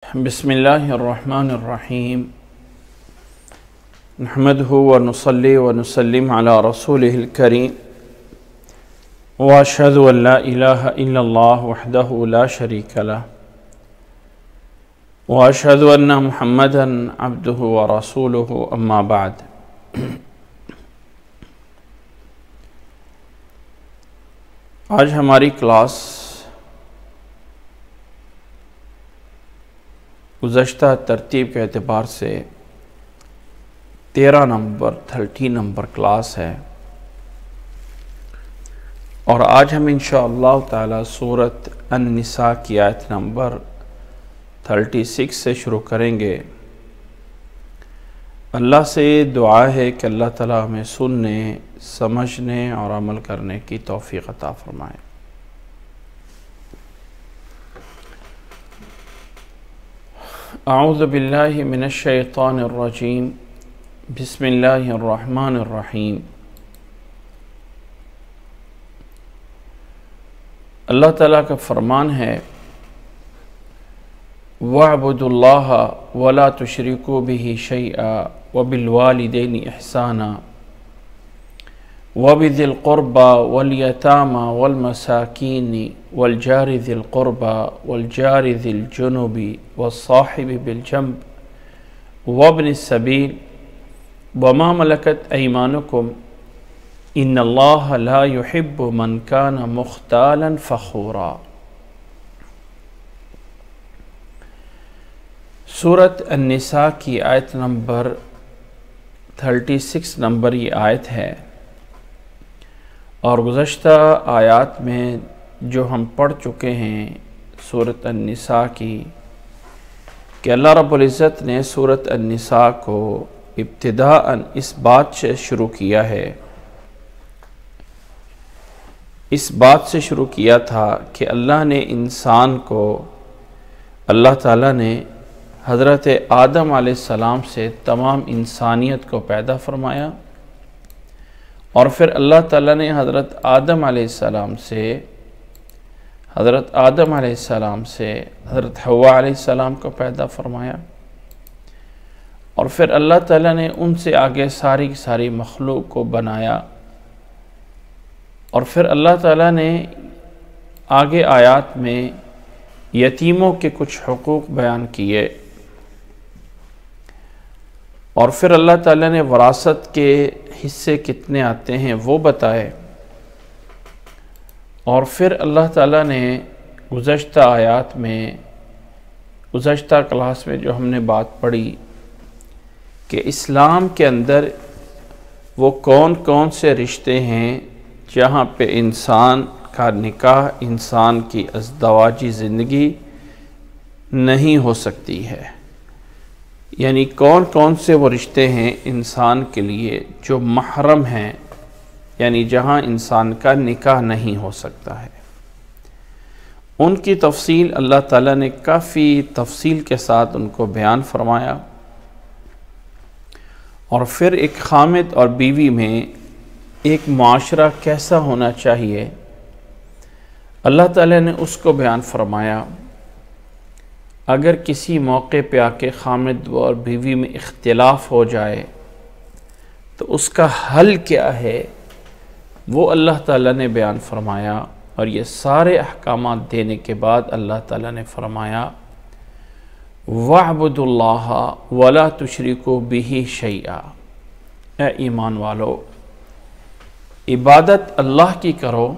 بسم اللہ الرحمن الرحیم نحمدہ ونصلی ونسلم علی رسولہ الکریم واشہد ان لا الہ الا اللہ وحدہ لا شریک لہ واشہد ان محمدا عبدہ ورسولہ اما بعد۔ آج ہماری کلاس گزشتہ ترتیب کے اعتبار سے 13 نمبر کلاس ہے، اور آج ہم انشاءاللہ تعالی سورۃ النساء کی آیت نمبر 36 سے شروع کریں گے۔ اللہ سے دعا ہے کہ اللہ تعالی ہمیں سننے، سمجھنے اور عمل کرنے کی توفیق عطا فرمائے۔ اعوذ باللہ من الشیطان الرجیم، بسم اللہ الرحمن الرحیم۔ اللہ تعالیٰ کا فرمان ہے، وَاعْبُدُوا اللَّهَ وَلَا تُشْرِكُوا بِهِ شَيْئًا وَبِالْوَالِدَيْنِ إِحْسَانًا وَبِذِي الْقُرْبَى وَالْيَتَامَى وَالْمَسَاكِينِ وَالْجَارِ ذِي الْقُرْبَى وَالْجَارِ ذِي الْجُنُبِ وَالصَّاحِبِ بِالْجَنبِ وَابْنِ السَّبِيلِ وَمَا مَلَكَتْ أَيْمَانُكُمْ إِنَّ اللَّهَ لَا يُحِبُّ مَنْ كَانَ مُخْتَالًا فَخُورًا۔ سورۃ النساء کی آیت نمبر 36 نمبر یہ آیت ہے، اور گزشتہ آیات میں جو ہم پڑھ چکے ہیں سورۃ النساء کی، کہ اللہ رب العزت نے سورۃ النساء کو ابتداءً اس بات سے شروع کیا ہے، اس بات سے شروع کیا تھا کہ اللہ نے انسان کو، اللہ تعالیٰ نے حضرت آدم علیہ السلام سے تمام انسانیت کو پیدا فرمایا، اور پھر اللہ تعالیٰ نے حضرت آدم علیہ السلام سے حضرت حوا علیہ السلام کو پیدا فرمایا، اور پھر اللہ تعالیٰ نے ان سے آگے ساری مخلوق کو بنایا، اور پھر اللہ تعالیٰ نے آگے آیات میں یتیموں کے کچھ حقوق بیان کیے، اور پھر اللہ تعالیٰ نے وراثت کے حصے کتنے آتے ہیں وہ بتائے، اور پھر اللہ تعالیٰ نے گزشتہ آیات میں، گزشتہ کلاس میں جو ہم نے بات پڑھی کہ اسلام کے اندر وہ کون کون سے رشتے ہیں جہاں پہ انسان کا نکاح، انسان کی ازدواجی زندگی نہیں ہو سکتی ہے، یعنی کون کون سے وہ رشتے ہیں انسان کے لیے جو محرم ہیں، یعنی جہاں انسان کا نکاح نہیں ہو سکتا ہے۔ ان کی تفصیل اللہ تعالیٰ نے کافی تفصیل کے ساتھ ان کو بیان فرمایا، اور پھر ایک خامد اور بیوی میں ایک معاشرہ کیسا ہونا چاہیے اللہ تعالیٰ نے اس کو بیان فرمایا۔ اگر کسی موقع پہ آ کے خامد اور بیوی میں اختلاف ہو جائے تو اس کا حل کیا ہے وہ اللہ تعالیٰ نے بیان فرمایا، اور یہ سارے احکامات دینے کے بعد اللہ تعالیٰ نے فرمایا، وَاعْبُدُوا اللَّهَ وَلَا تُشْرِكُوا بِهِ شَيْئًا، اے ایمان والو عبادت اللہ کی کرو،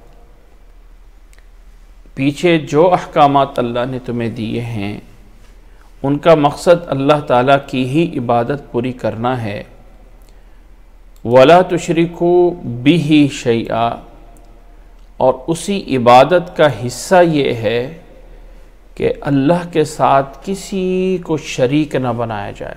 پیچھے جو احکامات اللہ نے تمہیں دیے ہیں ان کا مقصد اللہ تعالیٰ کی ہی عبادت پوری کرنا ہے۔ وَلَا تُشْرِكُوا بِهِ شَيْئًا، اور اسی عبادت کا حصہ یہ ہے کہ اللہ کے ساتھ کسی کو شریک نہ بنایا جائے۔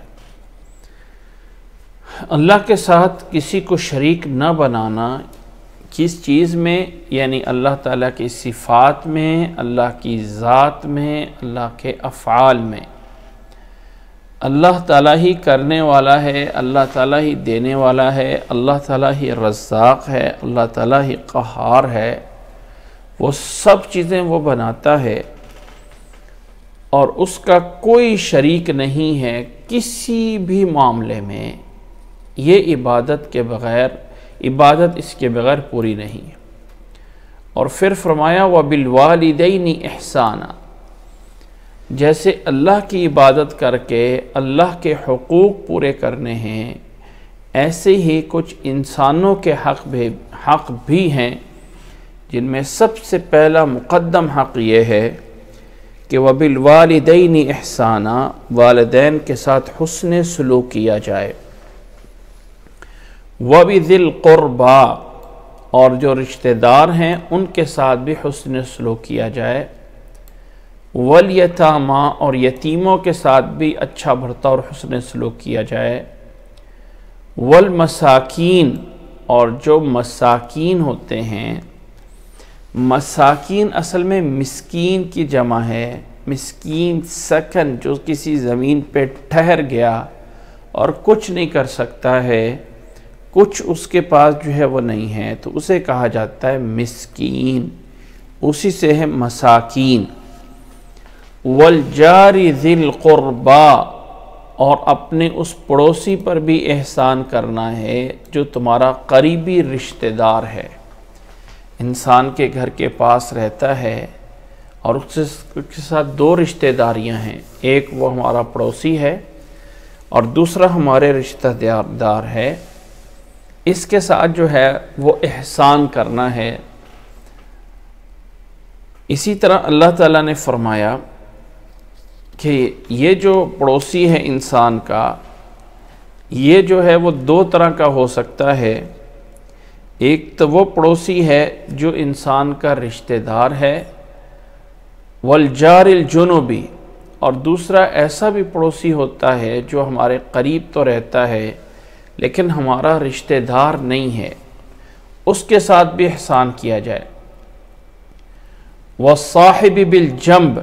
اللہ کے ساتھ کسی کو شریک نہ بنانا کس چیز میں؟ یعنی اللہ تعالیٰ کی صفات میں، اللہ کی ذات میں، اللہ کے افعال میں۔ اللہ تعالیٰ ہی کرنے والا ہے، اللہ تعالیٰ ہی دینے والا ہے، اللہ تعالیٰ ہی رزاق ہے، اللہ تعالیٰ ہی قہار ہے، وہ سب چیزیں وہ بناتا ہے، اور اس کا کوئی شریک نہیں ہے کسی بھی معاملے میں، یہ عبادت کے بغیر، عبادت اس کے بغیر پوری نہیں ہے۔ اور پھر فرمایا وَبِالْوَالِدَيْنِ إِحْسَانًا، جیسے اللہ کی عبادت کر کے اللہ کے حقوق پورے کرنے ہیں، ایسے ہی کچھ انسانوں کے حق بھی ہیں، جن میں سب سے پہلا مقدم حق یہ ہے کہ وَبِالْوَالِدَيْنِ إِحْسَانًا، والدین کے ساتھ حسن سلوک کیا جائے، وَبِذِي الْقُرْبَى، اور جو رشتہ دار ہیں ان کے ساتھ بھی حسن سلوک کیا جائے، وَالْيَتَامَى، اور یتیموں کے ساتھ بھی اچھا برتاؤ اور حسن سلوک کیا جائے، وَالْمَسَاكِينَ، اور جو مساکین ہوتے ہیں، مساکین اصل میں مسکین کی جمع ہے، مسکین سکن، جو کسی زمین پہ ٹھہر گیا اور کچھ نہیں کر سکتا ہے، کچھ اس کے پاس جو ہے وہ نہیں ہے، تو اسے کہا جاتا ہے مسکین، اسی سے ہے مساکین۔ وَالْجَارِ ذِي الْقُرْبَى، اور اپنے اس پڑوسی پر بھی احسان کرنا ہے جو تمہارا قریبی رشتہ دار ہے، انسان کے گھر کے پاس رہتا ہے اور اس کے ساتھ دو رشتہ داریاں ہیں، ایک وہ ہمارا پڑوسی ہے اور دوسرا ہمارے رشتہ دار ہے، اس کے ساتھ جو ہے وہ احسان کرنا ہے۔ اسی طرح اللہ تعالیٰ نے فرمایا کہ یہ جو پڑوسی ہے انسان کا، یہ جو ہے وہ دو طرح کا ہو سکتا ہے، ایک تو وہ پڑوسی ہے جو انسان کا رشتہ دار ہے، والجار الجنوبی، اور دوسرا ایسا بھی پڑوسی ہوتا ہے جو ہمارے قریب تو رہتا ہے لیکن ہمارا رشتہ دار نہیں ہے، اس کے ساتھ بھی احسان کیا جائے۔ والصاحب بالجنب،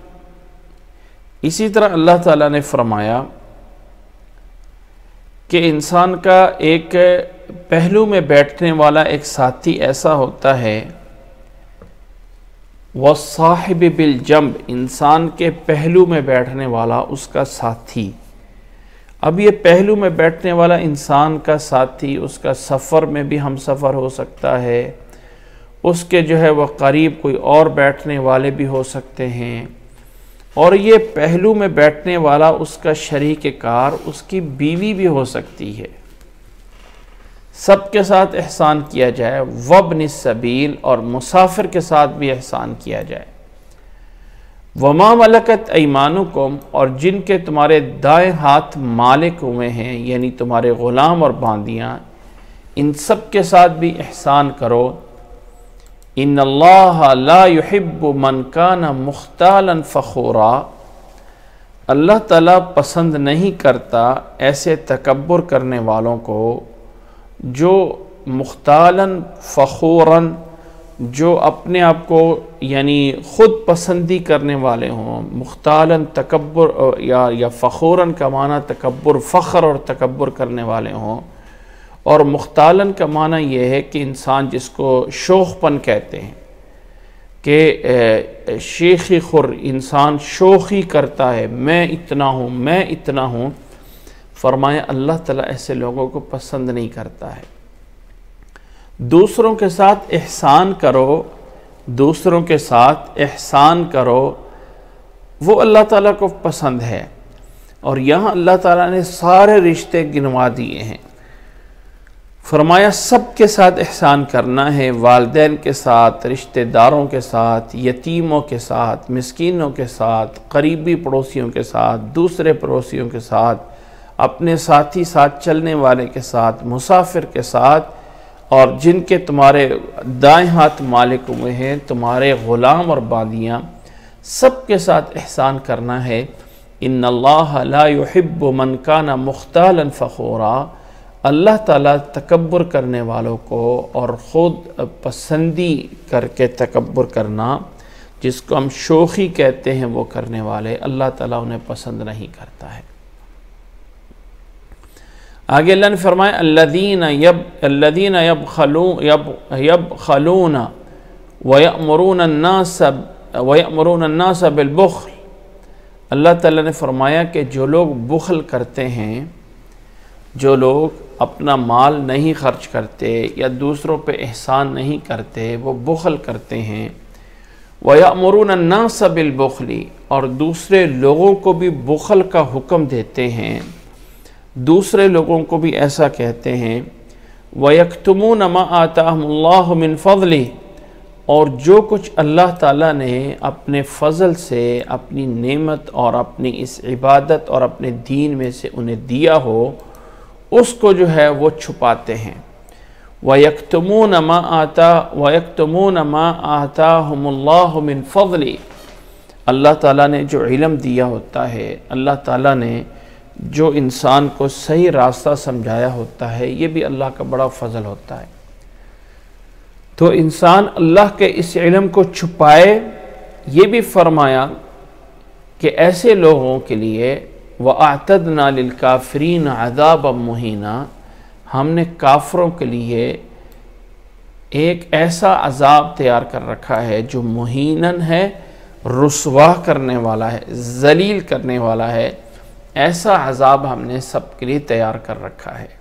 اسی طرح اللہ تعالیٰ نے فرمایا کہ انسان کا ایک پہلو میں بیٹھنے والا ایک ساتھی ایسا ہوتا ہے، والصاحب بالجنب، انسان کے پہلو میں بیٹھنے والا اس کا ساتھی۔ اب یہ پہلو میں بیٹھنے والا انسان کا ساتھی، اس کا سفر میں بھی ہم سفر ہو سکتا ہے، اس کے جو ہے وہ قریب کوئی اور بیٹھنے والے بھی ہو سکتے ہیں، اور یہ پہلو میں بیٹھنے والا اس کا شریک کار، اس کی بیوی بھی ہو سکتی ہے۔ سب کے ساتھ احسان کیا جائے، وابن السبیل، اور مسافر کے ساتھ بھی احسان کیا جائے۔ وما ملکت ایمانکم، اور جن کے تمہارے دائیں ہاتھ مالک ہوئے ہیں، یعنی تمہارے غلام اور باندیاں، ان سب کے ساتھ بھی احسان کرو۔ ان اللہ لا يحب من کان مختالا فخورا، اللہ تعالیٰ پسند نہیں کرتا ایسے تکبر کرنے والوں کو جو مختالاً فخوراً، جو اپنے آپ کو یعنی خود پسندی کرنے والے ہوں۔ مختالاً تکبر یا فخوراً کا معنی تکبر، فخر اور تکبر کرنے والے ہوں، اور مختالاً کا معنی یہ ہے کہ انسان جس کو شوخ پن کہتے ہیں، کہ شیخی خور، انسان شوخی کرتا ہے، میں اتنا ہوں، میں اتنا ہوں۔ فرمایا اللہ تعالیٰ ایسے لوگوں کو پسند نہیں کرتا ہے۔ دوسروں کے ساتھ احسان کرو، دوسروں کے ساتھ احسان کرو، وہ اللہ تعالیٰ کو پسند ہے۔ اور یہاں اللہ تعالیٰ نے سارے رشتے گنوا دیے ہیں، فرمایا سب کے ساتھ احسان کرنا ہے، والدین کے ساتھ، رشتہ داروں کے ساتھ، یتیموں کے ساتھ، مسکینوں کے ساتھ، قریبی پڑوسیوں کے ساتھ، دوسرے پڑوسیوں کے ساتھ، اپنے ساتھی ساتھ چلنے والے کے ساتھ، مسافر کے ساتھ، اور جن کے تمہارے دائیں ہاتھ مالک ہوئے ہیں، تمہارے غلام اور باندیاں، سب کے ساتھ احسان کرنا ہے۔ ان اللہ لا يحب من کان مختالا فخورا، اللہ تعالیٰ تکبر کرنے والوں کو اور خود پسندی کر کے تکبر کرنا، جس کو ہم شوخی کہتے ہیں، وہ کرنے والے اللہ تعالیٰ انہیں پسند نہیں کرتا ہے۔ آگے اللہ نے فرمایا الذین یبخلون ویأمرون الناس بالبخل، اللہ تعالیٰ نے فرمایا کہ جو لوگ بخل کرتے ہیں، جو لوگ اپنا مال نہیں خرچ کرتے یا دوسروں پہ احسان نہیں کرتے، وہ بخل کرتے ہیں۔ وَيَأْمُرُونَ النَّاسَ بِالْبُخْلِ، اور دوسرے لوگوں کو بھی بخل کا حکم دیتے ہیں، دوسرے لوگوں کو بھی ایسا کہتے ہیں۔ وَيَكْتُمُونَ مَا آتَاهُمُ اللَّهُ مِنْ فَضْلِهِ، اور جو کچھ اللہ تعالیٰ نے اپنے فضل سے، اپنی نعمت اور اپنی اس عبادت اور اپنے دین میں سے انہیں دیا ہو، اس کو جو ہے وہ چھپاتے ہیں۔ وَيَكْتُمُونَ مَا آتَاهُمُ اللَّهُ مِنْ فَضْلِهِ، اللہ تعالیٰ نے جو علم دیا ہوتا ہے، اللہ تعالیٰ نے جو انسان کو صحیح راستہ سمجھایا ہوتا ہے، یہ بھی اللہ کا بڑا فضل ہوتا ہے۔ تو انسان اللہ کے اس علم کو چھپائے، یہ بھی فرمایا کہ ایسے لوگوں کے لیے وَأَعْتَدْنَا لِلْكَافِرِينَ عَذَابًا مُهِينًا، ہم نے کافروں کے لیے ایک ایسا عذاب تیار کر رکھا ہے جو مہیناً ہے، رسوا کرنے والا ہے، ذلیل کرنے والا ہے۔ ایسا عذاب ہم نے سب کے لیے تیار کر رکھا ہے۔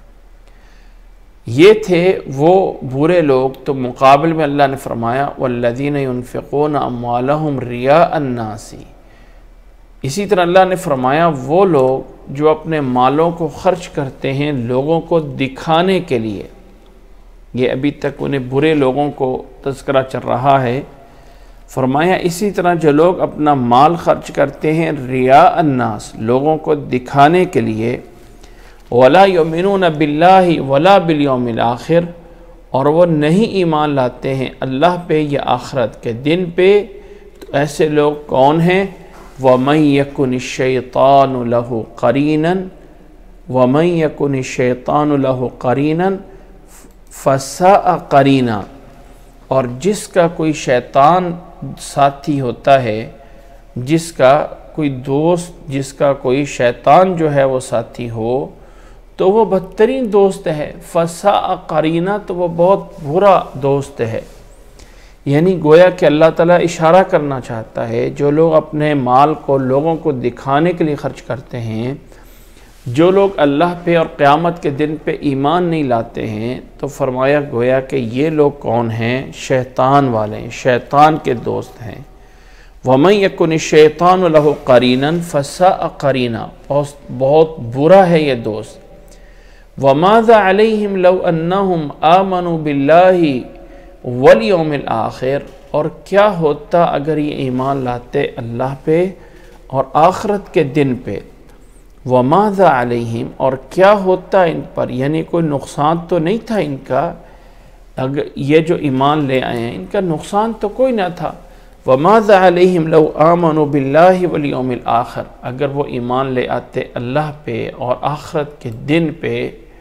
یہ تھے وہ برے لوگ۔ تو مقابل میں اللہ نے فرمایا وَالَّذِينَ يُنْفِقُونَ أَمْوَالَهُمْ رِيَاءَ النَّاسِ، اسی طرح اللہ نے فرمایا وہ لوگ جو اپنے مالوں کو خرچ کرتے ہیں لوگوں کو دکھانے کے لیے۔ یہ ابھی تک انہیں برے لوگوں کو تذکرہ چل رہا ہے۔ فرمایا اسی طرح جو لوگ اپنا مال خرچ کرتے ہیں رِیاء الناس، لوگوں کو دکھانے کے لیے، وَلَا يُؤْمِنُونَ بِاللَّهِ وَلَا بِالْيَوْمِ الْآخِرِ، اور وہ نہیں ایمان لاتے ہیں اللہ پہ یا آخرت کے دن پہ، تو ایسے لوگ کون ہیں؟ وَمَنْ يَكُنِ الشَّيْطَانُ لَهُ قَرِينًا وَمَنْ يَكُنِ الشَّيْطَانُ لَهُ قَرِينًا فَسَاءَ قَرِينًا، اور جس کا کوئی شیطان ساتھی ہوتا ہے، جس کا کوئی دوست، جس کا کوئی شیطان جو ہے وہ ساتھی ہو، تو وہ بدترین دوست ہے۔ فَسَاءَ قَرِينًا، تو وہ بہت برا دوست ہے۔ یعنی گویا کہ اللہ تعالیٰ اشارہ کرنا چاہتا ہے جو لوگ اپنے مال کو لوگوں کو دکھانے کے لیے خرچ کرتے ہیں، جو لوگ اللہ پہ اور قیامت کے دن پہ ایمان نہیں لاتے ہیں، تو فرمایا گویا کہ یہ لوگ کون ہیں؟ شیطان والے ہیں، شیطان کے دوست ہیں۔ وَمَنْ يَكُنِ الشَّيْطَانُ لَهُ قَرِينًا فَسَاءَ قَرِينًا، بہت برا ہے یہ دوست۔ وَمَاذَا عَلَيْهِمْ لَوْ أَنَّهُمْ آمَنُوا بِاللَّهِ وَالْيَوْمِ الْآخِرِ، اور کیا ہوتا اگر یہ ایمان لاتے اللہ پہ اور آخرت کے دن پہ۔ وَمَاذَا عَلَيْهِمْ، اور کیا ہوتا ان پر، یعنی کوئی نقصان تو نہیں تھا ان کا، اگر یہ جو ایمان لے آئے ہیں ان کا نقصان تو کوئی نہ تھا۔ وَمَاذَا عَلَيْهِمْ لَوْ آمَنُوا بِاللَّهِ وَالْيَوْمِ الْآخِرِ، اگر وہ ایمان لے آتے اللہ پہ اور آخرت کے دن پہ۔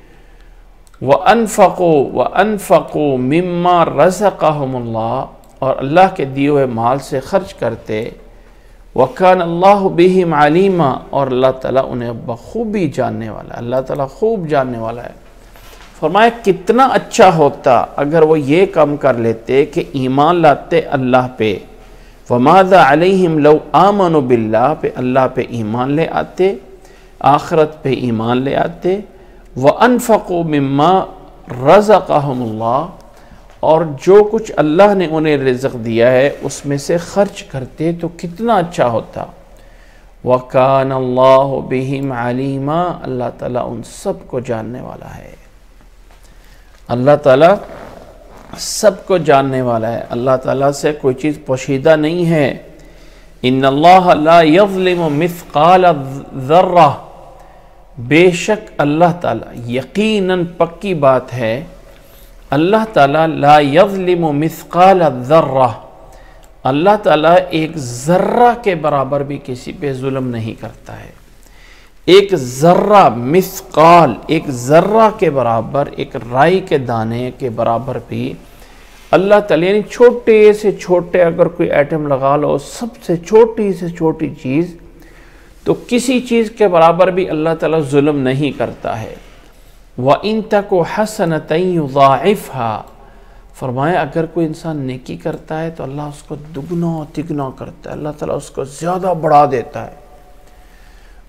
وَأَنفَقُوا مِمَّا رَزَقَهُمُ اللَّهُ، اور اللہ کے دیے ہوئے مال سے خرچ کرتے۔ وَكَانَ اللَّهُ بِهِمْ عَلِيمًا، اور اللہ تعالیٰ انہیں بخوبی جاننے والا ہے، اللہ تعالیٰ خوب جاننے والا ہے۔ فرمایا کتنا اچھا ہوتا اگر وہ یہ کام کر لیتے کہ ایمان لاتے اللہ پہ، وَمَاذَا عَلَيْهِمْ لَوْ آمَنُوا بِاللَّهِ، پہ اللہ پہ ایمان لے آتے، آخرت پہ ایمان لے آتے۔ وَأَنفَقُوا مِمَّا رَزَقَهُمُ اللَّهُ، اور جو کچھ اللہ نے انہیں رزق دیا ہے اس میں سے خرچ کرتے تو کتنا اچھا ہوتا۔ وَكَانَ اللَّهُ بِهِمْ عَلِيمًا، اللہ تعالیٰ ان سب کو جاننے والا ہے، اللہ تعالیٰ سب کو جاننے والا ہے، اللہ تعالیٰ سے کوئی چیز پوشیدہ نہیں ہے۔ إِنَّ اللَّهَ لَا يَظْلِمُ مِثْقَالَ ذَرَّةٍ، بے شک اللہ تعالیٰ، یقیناً پکی بات ہے، اللہ تعالیٰ لا یظلم مثقال ذرہ، اللہ تعالیٰ ایک ذرہ کے برابر بھی کسی پہ ظلم نہیں کرتا ہے۔ ایک ذرہ، مثقال، ایک ذرہ کے برابر، ایک رائی کے دانے کے برابر بھی اللہ تعالیٰ، یعنی چھوٹے سے چھوٹے اگر کوئی ایٹم لگا لو، سب سے چھوٹی سے چھوٹی چیز، تو کسی چیز کے برابر بھی اللہ تعالیٰ ظلم نہیں کرتا ہے۔ وَإِن تَكُ حَسَنَةً يُضَاعِفْهَا، فرمایا اگر کوئی انسان نیکی کرتا ہے تو اللہ اس کو دگنا تگنا کرتا ہے، اللہ تعالیٰ اس کو زیادہ بڑھا دیتا ہے۔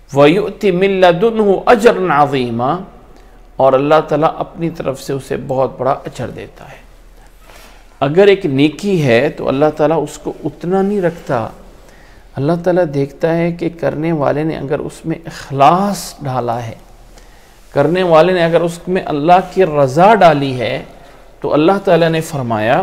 وَيُؤْتِ مِن لَّدُنْهُ أَجْرًا عَظِيمًا، اور اللہ تعالیٰ اپنی طرف سے اسے بہت بڑا اجر دیتا ہے۔ اگر ایک نیکی ہے تو اللہ تعالیٰ اس کو اتنا نہیں رکھتا، اللہ تعالیٰ دیکھتا ہے کہ کرنے والے نے اگر اس میں اخلاص ڈالا ہے، کرنے والے نے اگر اس میں اللہ کی رضا ڈالی ہے، تو اللہ تعالیٰ نے فرمایا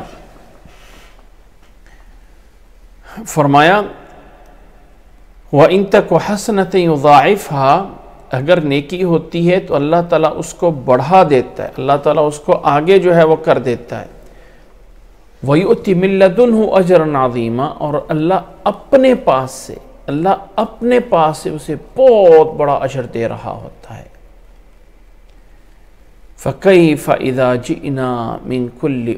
وَإِن تَكُ حَسَنَةً يُضَاعِفْهَا، اگر نیکی ہوتی ہے تو اللہ تعالیٰ اس کو بڑھا دیتا ہے، اللہ تعالیٰ اس کو آگے جو ہے وہ کر دیتا ہے۔ وَيُؤْتِ مِن لَّدُنْهُ أَجْرًا عَظِيمًا، اور اللہ اپنے پاس سے اسے بہت بڑا اجر دے رہا ہوتا ہے۔ فَكَيْفَ إِذَا جِئْنَا مِن كُلِّ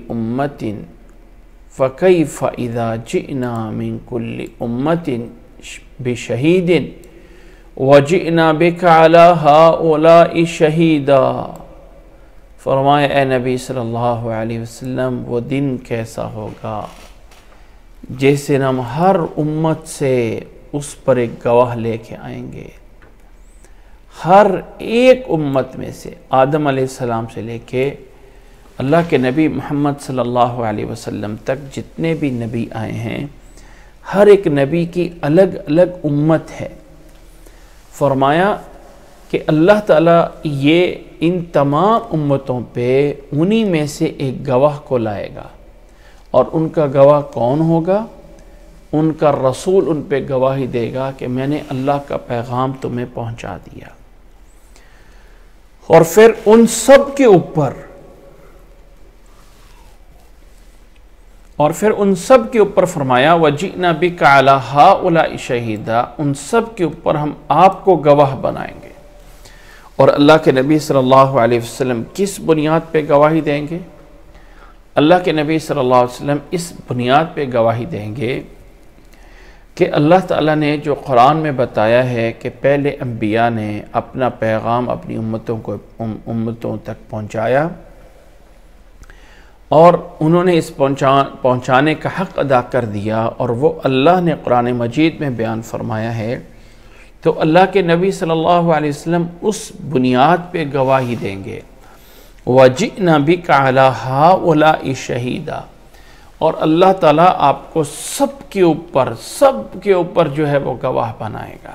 أُمَّةٍ بِشَهِيدٍ وَجِئْنَا بِكَ عَلَى هَؤُلَاءِ شَهِيدًا، فرمائے اے نبی صلی اللہ علیہ وسلم وہ دن کیسا ہوگا جیسے ہم ہر امت سے اس پر ایک گواہ لے کے آئیں گے، ہر ایک امت میں سے، آدم علیہ السلام سے لے کے اللہ کے نبی محمد صلی اللہ علیہ وسلم تک جتنے بھی نبی آئے ہیں، ہر ایک نبی کی الگ الگ امت ہے۔ فرمایا کہ اللہ تعالیٰ یہ ان تمام امتوں پہ انہی میں سے ایک گواہ کو لائے گا، اور ان کا گواہ کون ہوگا؟ ان کا رسول ان پہ گواہی دے گا کہ میں نے اللہ کا پیغام تمہیں پہنچا دیا، اور پھر ان سب کے اوپر فرمایا وَجِئْنَا بِكَ عَلَى هَؤُلَاءِ شَهِيدًا، ان سب کے اوپر ہم آپ کو گواہ بنائیں گے۔ اور اللہ کے نبی صلی اللہ علیہ وسلم کس بنیاد پہ گواہی دیں گے؟ اللہ کے نبی صلی اللہ علیہ وسلم اس بنیاد پہ گواہی دیں گے کہ اللہ تعالیٰ نے جو قرآن میں بتایا ہے کہ پہلے انبیاء نے اپنا پیغام اپنی امتوں تک پہنچایا، اور انہوں نے اس پہنچانے کا حق ادا کر دیا، اور وہ اللہ نے قرآن مجید میں بیان فرمایا ہے، تو اللہ کے نبی صلی اللہ علیہ وسلم اس بنیاد پہ گواہی دیں گے وَجِئْنَا بِكَ عَلَى هَؤُلَاءِ شَهِيدًا، اور اللہ تعالیٰ آپ کو سب کے اوپر جو ہے وہ گواہ بنائے گا۔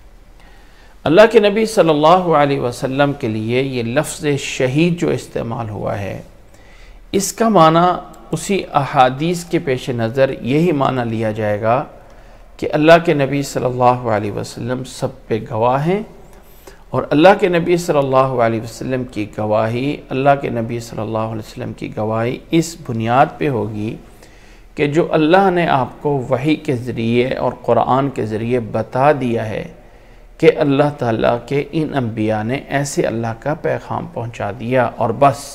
اللہ کے نبی صلی اللہ علیہ وسلم کے لیے یہ لفظ شہید جو استعمال ہوا ہے، اس کا معنی اسی احادیث کے پیش نظر یہی معنی لیا جائے گا کہ اللہ کے نبی صلی اللہ علیہ وسلم سب پہ گواہ ہیں، اور اللہ کے نبی صلی اللہ علیہ وسلم کی گواہی، اللہ کے نبی صلی اللہ علیہ وسلم کی گواہی اس بنیاد پہ ہوگی کہ جو اللہ نے آپ کو وحی کے ذریعے اور قرآن کے ذریعے بتا دیا ہے کہ اللہ تعالیٰ کے ان انبیاء نے ایسے اللہ کا پیغام پہنچا دیا، اور بس۔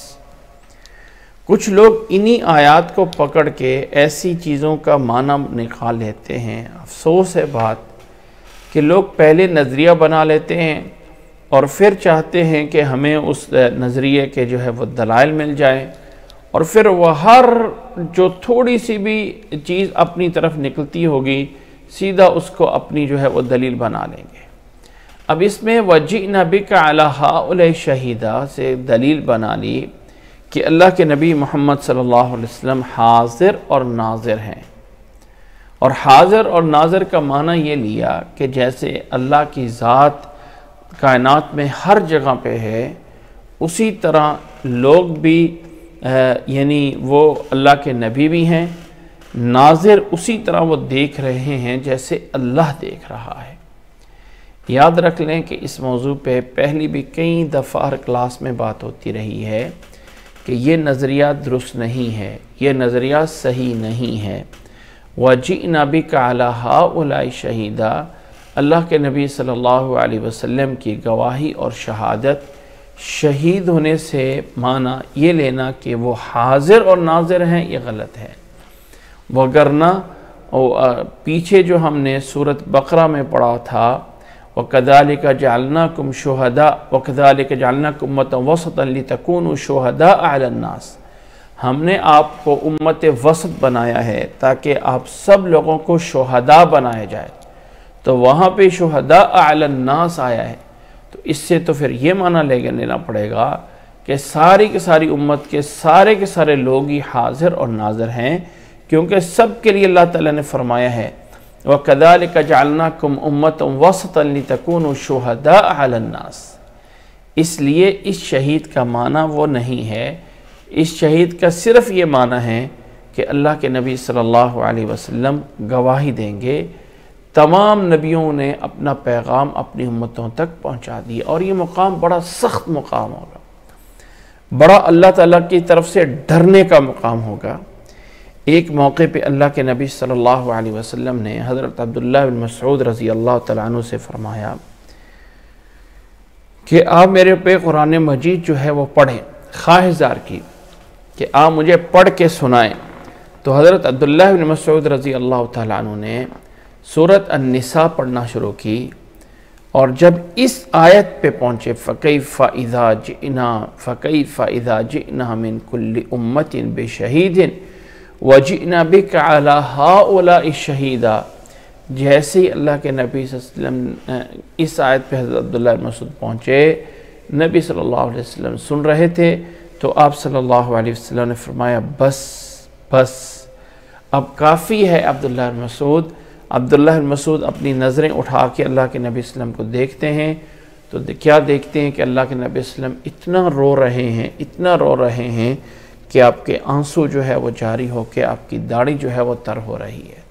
کچھ لوگ انہی آیات کو پکڑ کے ایسی چیزوں کا معنی نکال لیتے ہیں۔ افسوس ہے بات کہ لوگ پہلے نظریہ بنا لیتے ہیں اور پھر چاہتے ہیں کہ ہمیں اس نظریے کے جو ہے وہ دلائل مل جائیں، اور پھر وہ ہر جو تھوڑی سی بھی چیز اپنی طرف نکلتی ہوگی سیدھا اس کو اپنی جو ہے وہ دلیل بنا لیں گے۔ اب اس میں وَجِئْنَا بِكَ عَلَى هَؤُلَاءِ شَهِيدًا سے دلیل بنا لی کہ اللہ کے نبی محمد صلی اللہ علیہ وسلم حاضر اور ناظر ہیں، اور حاضر اور ناظر کا معنی یہ لیا کہ جیسے اللہ کی ذات کائنات میں ہر جگہ پہ ہے، اسی طرح لوگ بھی یعنی وہ اللہ کے نبی بھی ہیں، ناظر اسی طرح وہ دیکھ رہے ہیں جیسے اللہ دیکھ رہا ہے۔ یاد رکھ لیں کہ اس موضوع پہ پہلی بھی کئی دفعہ ہر کلاس میں بات ہوتی رہی ہے کہ یہ نظریہ درست نہیں ہے، یہ نظریہ صحیح نہیں ہے۔ وَجِئْنَا بِكَ عَلَى هَؤُلَاءِ شَهِيدًا، اللہ کے نبی صلی اللہ علیہ وسلم کی گواہی اور شہادت، شہید ہونے سے معنی یہ لینا کہ وہ حاضر اور ناظر ہیں، یہ غلط ہے۔ وگرنہ پیچھے جو ہم نے سورۃ بقرہ میں پڑھا تھا وَكَذَلِكَ جَعَلْنَاكُمْ شُهَدَاءَ وَكَذَلِكَ جَعَلْنَاكُمْ أُمَّةً وَسَطًا لِتَكُونُوا شُهَدَاءَ عَلَى النَّاسِ، ہم نے آپ کو امت وسط بنایا ہے تاکہ آپ سب لوگوں کو شہداء بنایا جائے۔ تو وہاں پہ شہداء علی الناس آیا ہے، تو اس سے تو پھر یہ معنی لینا پڑے گا کہ ساری کی ساری امت کے سارے لوگ ہی حاضر اور ناظر ہیں، کیونکہ سب کے لیے اللہ تعالیٰ نے فرمایا ہے وَكَذَلِكَ جَعَلْنَاكُمْ أُمَّةً وَسَطًا لِتَكُونُوا شُهَدَاءَ عَلَى النَّاسِ۔ اس لیے اس شہید کا معنی وہ نہیں ہے، اس شہید کا صرف یہ معنی ہے کہ اللہ کے نبی صلی اللہ علیہ وسلم گواہی دیں گے، تمام نبیوں نے اپنا پیغام اپنی امتوں تک پہنچا دیا، اور یہ مقام بڑا سخت مقام ہوگا، بڑا اللہ تعالیٰ کی طرف سے ڈرنے کا مقام ہوگا۔ ایک موقع پہ اللہ کے نبی صلی اللہ علیہ وسلم نے حضرت عبداللہ بن مسعود رضی اللہ تعالیٰ عنہ سے فرمایا کہ آپ میرے پہ قرآن مجید جو ہے وہ پڑھیں، خواہش زار کی کہ آپ مجھے پڑھ کے سنائیں۔ تو حضرت عبداللہ بن مسعود رضی اللہ تعالیٰ عنہ نے سورۃ النساء پڑھنا شروع کی، اور جب اس آیت پہ پہنچے فَكَيْفَ إِذَا جِئْنَا مِن كُلِّ أُمَّةٍ بِشَهِيدٍ وَجِئْنَا بِكَ عَلَى هَؤُلَاءِ شَهِيدًا، جیسے ہی اللہ کے نبی صلی اللہ علیہ وسلم اس آیت پہ حضرت عبداللہ بن مسعود پہنچے، نبی صلی اللہ علیہ وسلم سن رہے تھے، تو آپ صلی اللہ علیہ وسلم نے فرمایا بس اب کافی ہے عبداللہ بن مسعود۔ عبداللہ بن مسعود اپنی نظریں اٹھا کے اللہ کے نبی صلی اللہ علیہ وسلم کو دیکھتے ہیں، تو کیا دیکھتے ہیں کہ اللہ کے نبی صلی اللہ علیہ وسلم اتنا رو رہے ہیں کہ آپ کے آنسو جو ہے وہ جاری ہو کے آپ کی داڑھی جو ہے وہ تر ہو رہی ہے۔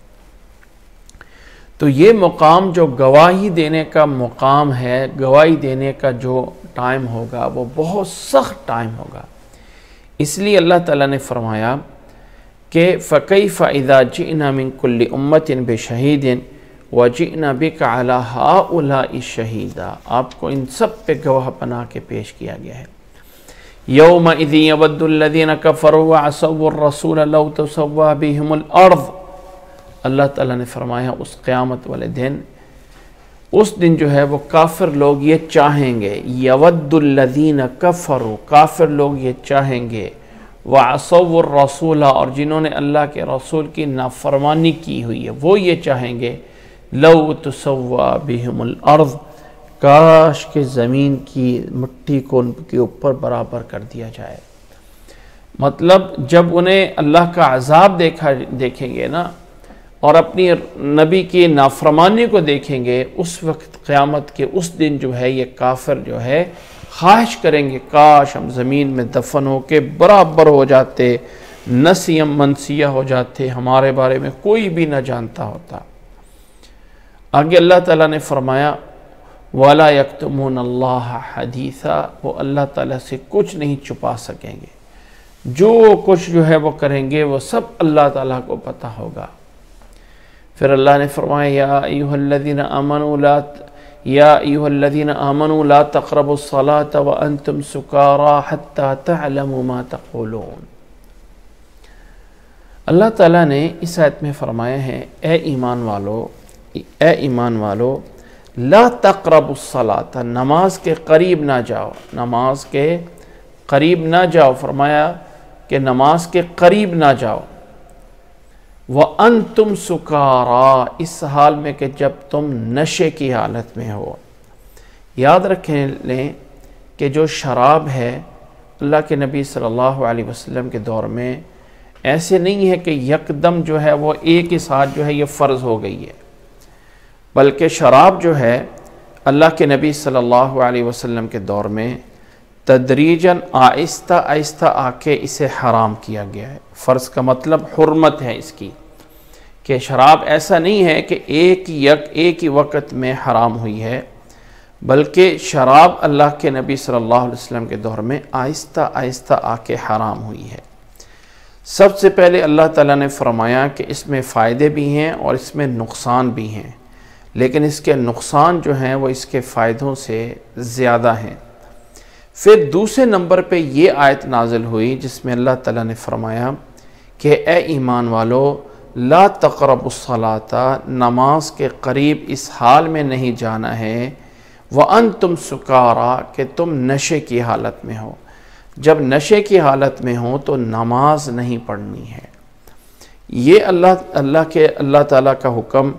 تو یہ مقام جو گواہی دینے کا مقام ہے، گواہی دینے کا جو ٹائم ہوگا وہ بہت سخت ٹائم ہوگا، اس لیے اللہ تعالیٰ نے فرمایا کہ فَكَيْفَ إِذَا جِئْنَا مِن كُلِّ أُمَّةٍ بِشَهِيدٍ وَجِئْنَا بِكَ عَلَى هَؤُلَاءِ شَهِيدًا، آپ کو ان سب پہ گواہ بنا کے پیش کیا گیا ہے۔ يَوْمَئِذٍ يَوَدُّ الَّذِينَ كَفَرُوا وَعَصَوُا الرَّسُولَ لَوْ تُسَوَّىٰ بِهِمُ الْأَرْضُ، اللہ تعالیٰ نے فرمایا اس قیامت والے دن، اس دن جو ہے وہ کافر لوگ یہ چاہیں گے، يَوَدُّ الَّذِينَ كَفَرُوا، کافر لوگ یہ چاہیں گے، وَعَصَوُا الرَّسُولَ، اور جنہوں نے اللہ کے رسول کی نافرمانی کی ہوئی ہے وہ یہ چاہیں گے، لَوْ تُسَوَّىٰ بِهِمُ الْأَرْضُ، کاش کہ زمین کی مٹی کو ان کے اوپر برابر کر دیا جائے۔ مطلب جب انہیں اللہ کا عذاب دیکھیں گے نا، اور اپنی نبی کی نافرمانی کو دیکھیں گے، اس وقت قیامت کے اس دن جو ہے یہ کافر جو ہے خواہش کریں گے کاش ہم زمین میں دفن ہو کے برابر ہو جاتے، نسیم منسیہ ہو جاتے، ہمارے بارے میں کوئی بھی نہ جانتا ہوتا۔ آگے اللہ تعالیٰ نے فرمایا وَلَا يَكْتُمُونَ اللَّهَ حَدِيثًا، وہ اللہ تعالیٰ سے کچھ نہیں چھپا سکیں گے، جو کچھ جو ہے وہ کریں گے وہ سب اللہ تعالیٰ کو پتہ ہوگا۔ پھر اللہ نے فرمایا یا ایھا الذین آمنوا لا تقربوا الصلاة وانتم سکارى حتى تعلموا ما تقولون۔ اللہ تعالیٰ نے اس آیت میں فرمایا ہے اے ایمان والو لا تقربوا الصلاة، نماز کے قریب نہ جاؤ، نماز کے قریب نہ جاؤ، فرمایا کہ نماز کے قریب نہ جاؤ، وَأَنْتُمْ سُكَارَىٰ، اس حال میں کہ جب تم نشے کی حالت میں ہو۔ یاد رکھیں لیں کہ جو شراب ہے اللہ کے نبی صلی اللہ علیہ وسلم کے دور میں ایسے نہیں ہے کہ یکدم جو ہے وہ ایک ہی ساتھ جو ہے یہ فرض ہو گئی ہے، بلکہ شراب جو ہے اللہ کے نبی صلی اللہ علیہ وسلم کے دور میں تدریجاً آہستہ آہستہ آ کے اسے حرام کیا گیا ہے۔ فرض کا مطلب حرمت ہے اس کی، کہ شراب ایسا نہیں ہے کہ ایک ہی وقت میں حرام ہوئی ہے، بلکہ شراب اللہ کے نبی صلی اللہ علیہ وسلم کے دور میں آہستہ آہستہ آ کے حرام ہوئی ہے۔ سب سے پہلے اللہ تعالیٰ نے فرمایا کہ اس میں فائدے بھی ہیں اور اس میں نقصان بھی ہیں، لیکن اس کے نقصان جو ہیں وہ اس کے فائدوں سے زیادہ ہیں۔ پھر دوسرے نمبر پہ یہ آیت نازل ہوئی جس میں اللہ تعالیٰ نے فرمایا کہ اے ایمان والو لا تقربوا الصلاة، نماز کے قریب اس حال میں نہیں جانا ہے، وَأَنْتُمْ سُكَارَىٰ، کہ تم نشے کی حالت میں ہو۔ جب نشے کی حالت میں ہو تو نماز نہیں پڑھنی ہے۔ یہ اللہ تعالیٰ کا حکم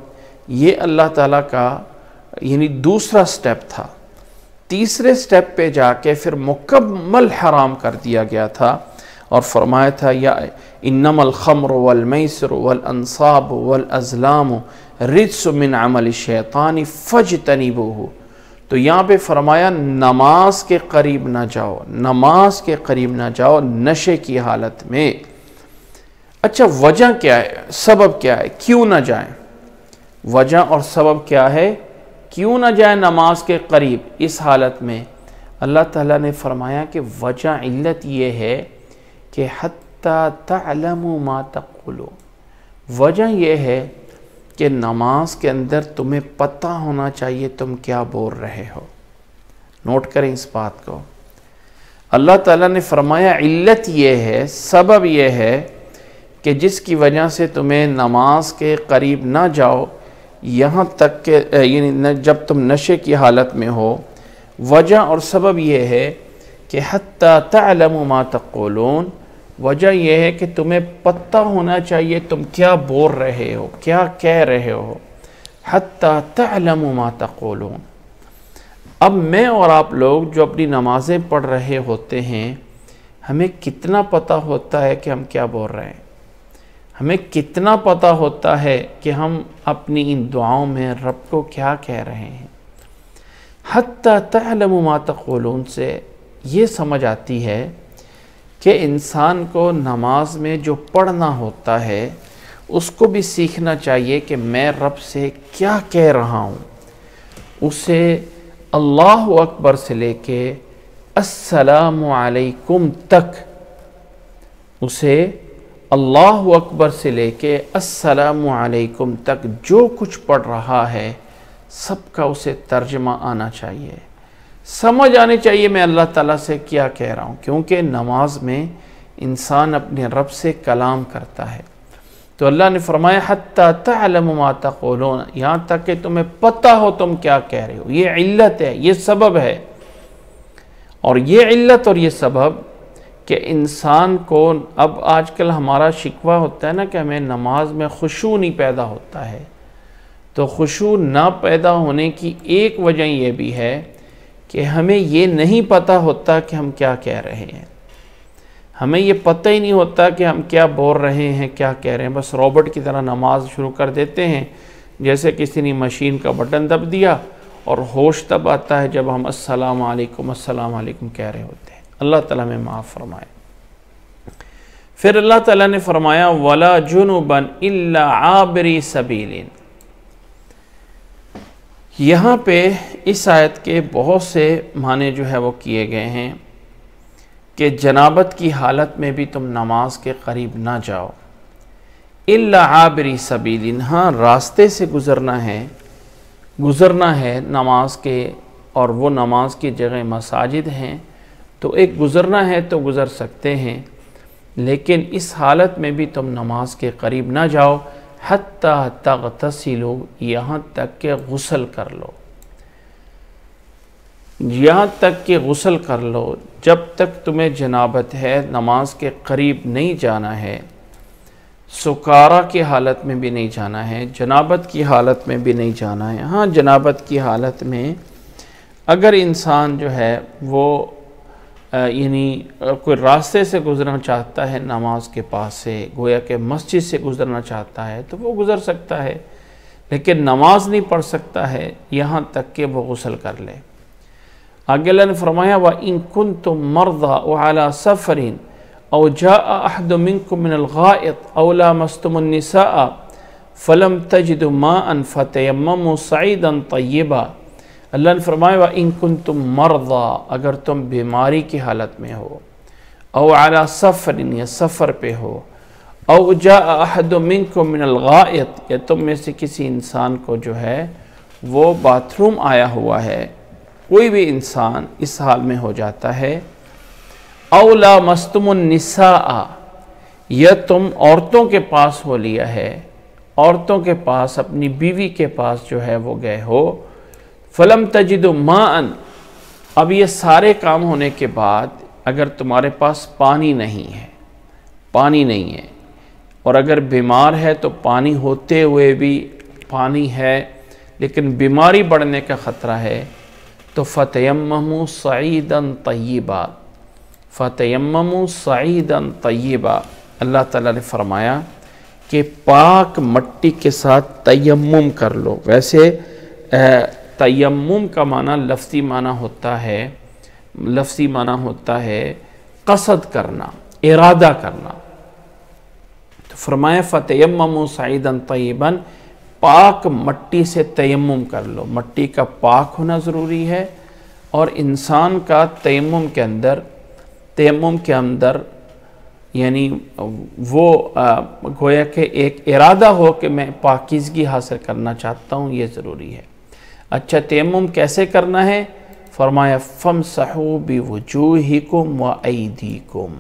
یہ اللہ تعالیٰ کا یعنی دوسرا سٹیپ تھا. تیسرے سٹیپ پہ جا کے پھر مکمل حرام کر دیا گیا تھا اور فرمایا تھا یا انما الخمر والمیسر والانصاب والازلام رجس من عمل الشیطان فاجتنبوہ. تو یہاں پہ فرمایا نماز کے قریب نہ جاؤ، نماز کے قریب نہ جاؤ نشے کی حالت میں. اچھا وجہ کیا ہے، سبب کیا ہے، کیوں نہ جائیں؟ وجہ اور سبب کیا ہے کیوں نہ جائیں نماز کے قریب اس حالت میں؟ اللہ تعالیٰ نے فرمایا کہ وجہ علت یہ ہے کہ حتی تعلموا ما تقولون. وجہ یہ ہے کہ نماز کے اندر تمہیں پتہ ہونا چاہیے تم کیا بول رہے ہو. نوٹ کریں اس بات کو. اللہ تعالیٰ نے فرمایا علت یہ ہے، سبب یہ ہے کہ جس کی وجہ سے تمہیں نماز کے قریب نہ جاؤ یہاں تک کہ یعنی جب تم نشے کی حالت میں ہو. وجہ اور سبب یہ ہے کہ حتی تعلموا ما تقولون. وجہ یہ ہے کہ تمہیں پتہ ہونا چاہیے تم کیا بول رہے ہو، کیا کہہ رہے ہو. حتی تعلموا ما تقولون. اب میں اور آپ لوگ جو اپنی نمازیں پڑھ رہے ہوتے ہیں ہمیں کتنا پتہ ہوتا ہے کہ ہم کیا بول رہے ہیں؟ ہمیں کتنا پتہ ہوتا ہے کہ ہم اپنی ان دعاؤں میں رب کو کیا کہہ رہے ہیں؟ حتی تعلموا ما تقولون سے یہ سمجھ آتی ہے کہ انسان کو نماز میں جو پڑھنا ہوتا ہے اس کو بھی سیکھنا چاہیے کہ میں رب سے کیا کہہ رہا ہوں. اسے اللہ اکبر سے لے کے السلام علیکم تک، اسے اللہ اکبر سے لے کے السلام علیکم تک جو کچھ پڑھ رہا ہے سب کا اسے ترجمہ آنا چاہیے، سمجھ آنے چاہیے میں اللہ تعالیٰ سے کیا کہہ رہا ہوں. کیونکہ نماز میں انسان اپنے رب سے کلام کرتا ہے. تو اللہ نے فرمایا حتی تعلموا ما تقولون، یہاں تک کہ تمہیں پتہ ہو تم کیا کہہ رہے ہو. یہ علت ہے، یہ سبب ہے. اور یہ علت اور یہ سبب کہ انسان کو اب آج کل ہمارا شکوہ ہوتا ہے نا کہ ہمیں نماز میں خشوع نہیں پیدا ہوتا ہے. تو خشوع نہ پیدا ہونے کی ایک وجہ یہ بھی ہے کہ ہمیں یہ نہیں پتہ ہوتا کہ ہم کیا کہہ رہے ہیں. ہمیں یہ پتہ ہی نہیں ہوتا کہ ہم کیا بول رہے ہیں، کیا کہہ رہے ہیں. بس روبٹ کی طرح نماز شروع کر دیتے ہیں، جیسے کسی نے مشین کا بٹن دب دیا، اور ہوش تب آتا ہے جب ہم السلام علیکم کہہ رہے ہوتے ہیں. اللہ تعالیٰ میں معاف فرمائے. پھر اللہ تعالیٰ نے فرمایا وَلَا جُنُبًا إِلَّا عَابِرِي سَبِيلٍ. یہاں پہ اس آیت کے بہت سے معنی جو ہے وہ کیے گئے ہیں کہ جنابت کی حالت میں بھی تم نماز کے قریب نہ جاؤ. إِلَّا عَابِرِي سَبِيلٍ، ہاں راستے سے گزرنا ہے نماز کے، اور وہ نماز کی جگہ مساجد ہیں تو ایک گزرنا ہے تو گزر سکتے ہیں، لیکن اس حالت میں بھی تم نماز کے قریب نہ جاؤ. حتی تغتسلوا، یہاں تک کہ غسل کر لو، یہاں تک کہ غسل کر لو. جب تک تمہیں جنابت ہے نماز کے قریب نہیں جانا ہے. سکارا کی حالت میں بھی نہیں جانا ہے، جنابت کی حالت میں بھی نہیں جانا ہے. ہاں جنابت کی حالت میں اگر انسان جو ہے وہ یعنی کوئی راستے سے گزرنا چاہتا ہے نماز کے پاس سے، گویا کہ مسجد سے گزرنا چاہتا ہے تو وہ گزر سکتا ہے، لیکن نماز نہیں پڑھ سکتا ہے یہاں تک کہ وہ غسل کر لے. آگے اللہ نے فرمایا وَإِن كُنتُم مَرْضَىٰ أَوْ عَلَىٰ سَفَرٍ أَوْ جَاءَ أَحَدٌ مِّنكُم مِّنَ الْغَائِطِ أَوْ لَامَسْتُمُ النِّسَاءَ فَلَمْ تَجِدُوا مَاءً فَتَيَمَّمُوا صَعِيدًا طَيِّبًا. اللہ نے فرمایا وَإِن كُنتُم مَرْضَىٰ، اگر تم بیماری کی حالت میں ہو، او علی سفر، یا سفر پہ ہو، او جاء احد منکم من الغائط، یا تم میں سے کسی انسان کو جو ہے وہ باتھ روم آیا ہوا ہے. کوئی بھی انسان اس حال میں ہو جاتا ہے. او لامستم النساء، یا تم عورتوں کے پاس ہو لیا ہے، عورتوں کے پاس، اپنی بیوی کے پاس جو ہے وہ گئے ہو. فلم تجدوا ماءً، اب یہ سارے کام ہونے کے بعد اگر تمہارے پاس پانی نہیں ہے، اور اگر بیمار ہے تو پانی ہوتے ہوئے بھی پانی ہے لیکن بیماری بڑھنے کا خطرہ ہے تو فتیمموا صعیدا طیبا، فتیمموا صعیدا طیبا، اللہ تعالیٰ نے فرمایا کہ پاک مٹی کے ساتھ تیمم کر لو۔ ویسے تیمم کا معنی لفظی معنی ہوتا ہے قصد کرنا، ارادہ کرنا۔ تو فرمایا فتیمموا صعیدا طیبا، پاک مٹی سے تیمم کر لو۔ مٹی کا پاک ہونا ضروری ہے، اور انسان کا تیمم کے اندر یعنی وہ گویا کہ ایک ارادہ ہو کہ میں پاکیزگی حاصل کرنا چاہتا ہوں، یہ ضروری ہے۔ اچھا تیمم کیسے کرنا ہے؟ فرمایا فامسحوا بوجوہکم وایدیکم،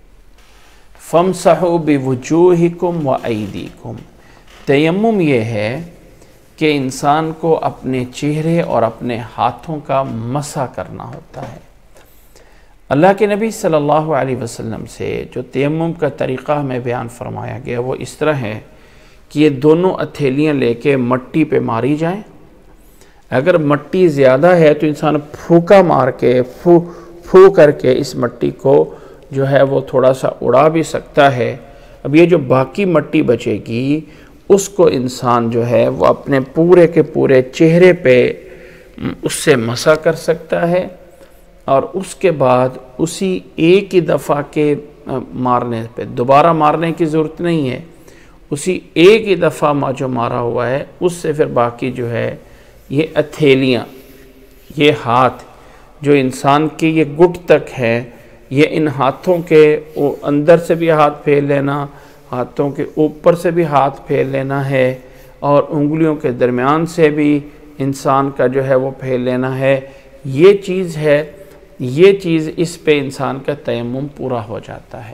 فامسحوا بوجوہکم وایدیکم۔ تیمم یہ ہے کہ انسان کو اپنے چہرے اور اپنے ہاتھوں کا مسح کرنا ہوتا ہے۔ اللہ کے نبی صلی اللہ علیہ وسلم سے جو تیمم کا طریقہ ہمیں بیان فرمایا گیا وہ اس طرح ہے کہ یہ دونوں ہتھیلیاں لے کے مٹی پہ ماری جائیں۔ اگر مٹی زیادہ ہے تو انسان پھوکا مار کے پھو کر کے اس مٹی کو جو ہے وہ تھوڑا سا اڑا بھی سکتا ہے۔ اب یہ جو باقی مٹی بچے گی اس کو انسان جو ہے وہ اپنے پورے کے پورے چہرے پہ اس سے مسح کر سکتا ہے، اور اس کے بعد اسی ایک ہی دفعہ کے مارنے پہ دوبارہ مارنے کی ضرورت نہیں ہے، اسی ایک ہی دفعہ جو مارا ہوا ہے اس سے پھر باقی جو ہے یہ ہتھیلیاں، یہ ہاتھ جو انسان کے یہ گھٹ تک ہے، یہ ان ہاتھوں کے اندر سے بھی ہاتھ پھیر لینا، ہاتھوں کے اوپر سے بھی ہاتھ پھیر لینا ہے، اور انگلیوں کے درمیان سے بھی انسان کا جو ہے وہ پھیر لینا ہے۔ یہ چیز ہے، یہ چیز اس پہ انسان کا تیمم پورا ہو جاتا ہے۔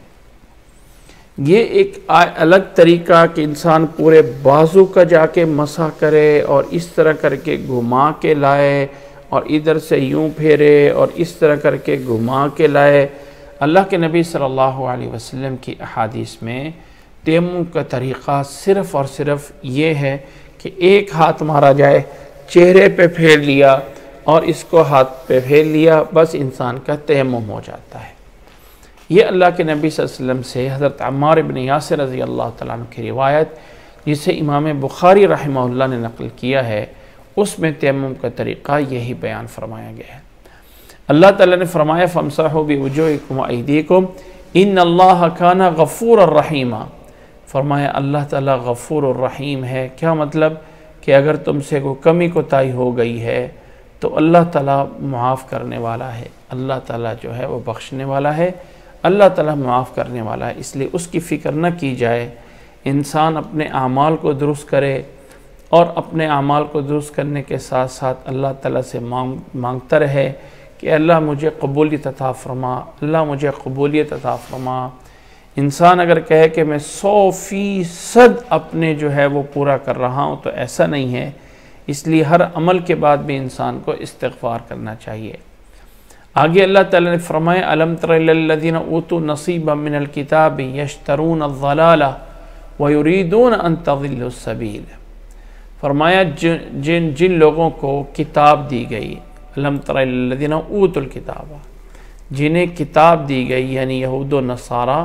یہ ایک الگ طریقہ کہ انسان پورے بازو کا جا کے مسح کرے اور اس طرح کر کے گھما کے لائے اور ادھر سے یوں پھیرے اور اس طرح کر کے گھما کے لائے۔ اللہ کے نبی صلی اللہ علیہ وسلم کی احادیث میں تیمم کا طریقہ صرف اور صرف یہ ہے کہ ایک ہاتھ مارا جائے، چہرے پہ پھیر لیا اور اس کو ہاتھ پہ پھیر لیا، بس انسان کا تیمم ہو جاتا ہے۔ یہ اللہ کے نبی صلی اللہ علیہ وسلم سے حضرت عمار بن یاسر رضی اللہ تعالیٰ عنہ کی روایت جسے امام بخاری رحمہ اللہ نے نقل کیا ہے، اس میں تیمم کا طریقہ یہی بیان فرمایا گیا ہے۔ اللہ تعالیٰ نے فرمایا فَامْسَحُوا بِوُجُوهِكُمْ وَأَيْدِيكُمْ إِنَّ اللَّهَ كَانَ غَفُورًا رَحِيمًا۔ فرمایا اللہ تعالیٰ غفور الرحیم ہے۔ کیا مطلب؟ کہ اگر تم سے کوئی کمی کوتاہی ہو گئی ہے تو اللہ تعالیٰ معاف کرنے والا ہے، اللہ تعالیٰ جو ہے وہ بخشنے والا ہے، اللہ تعالیٰ معاف کرنے والا ہے۔ اس لیے اس کی فکر نہ کی جائے، انسان اپنے اعمال کو درست کرے، اور اپنے اعمال کو درست کرنے کے ساتھ ساتھ اللہ تعالیٰ سے مانگتا رہے کہ اللہ مجھے قبولیت عطا فرما، اللہ مجھے قبولیت عطا فرما۔ انسان اگر کہے کہ میں 100% اپنے جو ہے وہ پورا کر رہا ہوں تو ایسا نہیں ہے، اس لیے ہر عمل کے بعد بھی انسان کو استغفار کرنا چاہیے۔ آگے اللہ تعالیٰ نے فرمایا الم تر الی الذین اوتوا نصیبا من الکتاب یشترون الضلالہ ویریدون ان تضلوا السبیل۔ فرمایا جن لوگوں کو کتاب دی گئی، الم تر الی الذین اوتوا الکتاب، جنہیں کتاب دی گئی یعنی یہود و نصارہ،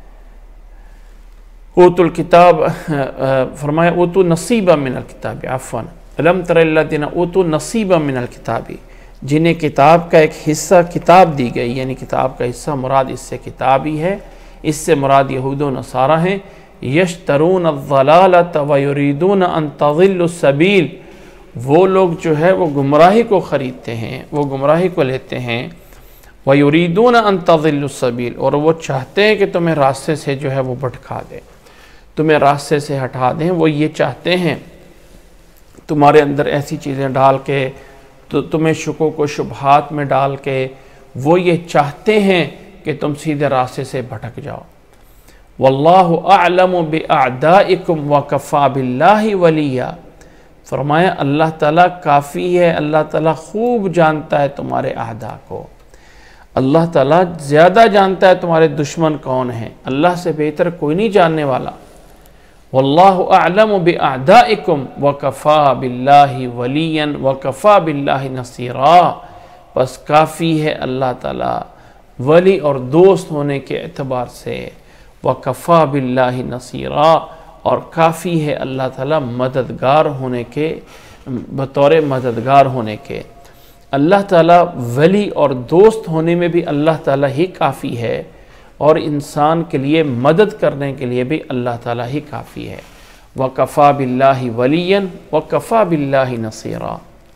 اوتوا الکتاب، فرمایا اوتوا نصیبا من الکتاب، عفوا الم تر الی الذین اوتوا نصیبا من الکتاب، جنہیں کتاب کا ایک حصہ کتاب دی گئی، یعنی کتاب کا حصہ مراد اس سے کتاب ہی ہے، اس سے مراد یہود و نصارہ ہیں۔ یشترون الضلالۃ ویریدون ان تضلوا السبیل، وہ لوگ جو ہے وہ گمراہی کو خریدتے ہیں، وہ گمراہی کو لیتے ہیں، ویریدون ان تضلوا السبیل، اور وہ چاہتے ہیں کہ تمہیں راستے سے جو ہے وہ بھٹکا دیں، تمہیں راستے سے ہٹا دیں۔ وہ یہ چاہتے ہیں تمہارے اندر ایسی چیزیں ڈال کے، تو تمہیں شکوک و شبہات میں ڈال کے، وہ یہ چاہتے ہیں کہ تم سیدھے راستے سے بھٹک جاؤ۔ واللہ اعلم باعدائکم وکفی باللہ ولیا، فرمایا اللہ تعالیٰ کافی ہے، اللہ تعالیٰ خوب جانتا ہے تمہارے اعداء کو، اللہ تعالیٰ زیادہ جانتا ہے تمہارے دشمن کون ہیں، اللہ سے بہتر کوئی نہیں جاننے والا۔ واللہ اعلم باعدائکم وکفا باللہ ولیا وکفا باللہ نصیرا، بس کافی ہے اللہ تعالیٰ ولی اور دوست ہونے کے اعتبار سے، وکفا باللہ نصیرا، اور کافی ہے اللہ تعالیٰ مددگار ہونے کے، بطور مددگار ہونے کے۔ اللہ تعالیٰ ولی اور دوست ہونے میں بھی اللہ تعالیٰ ہی کافی ہے، اور انسان کے لیے مدد کرنے کے لیے بھی اللہ تعالیٰ ہی کافی ہے۔ وَكَفَى بِاللَّهِ وَلِيًّا وَكَفَى بِاللَّهِ نَصِيرًا۔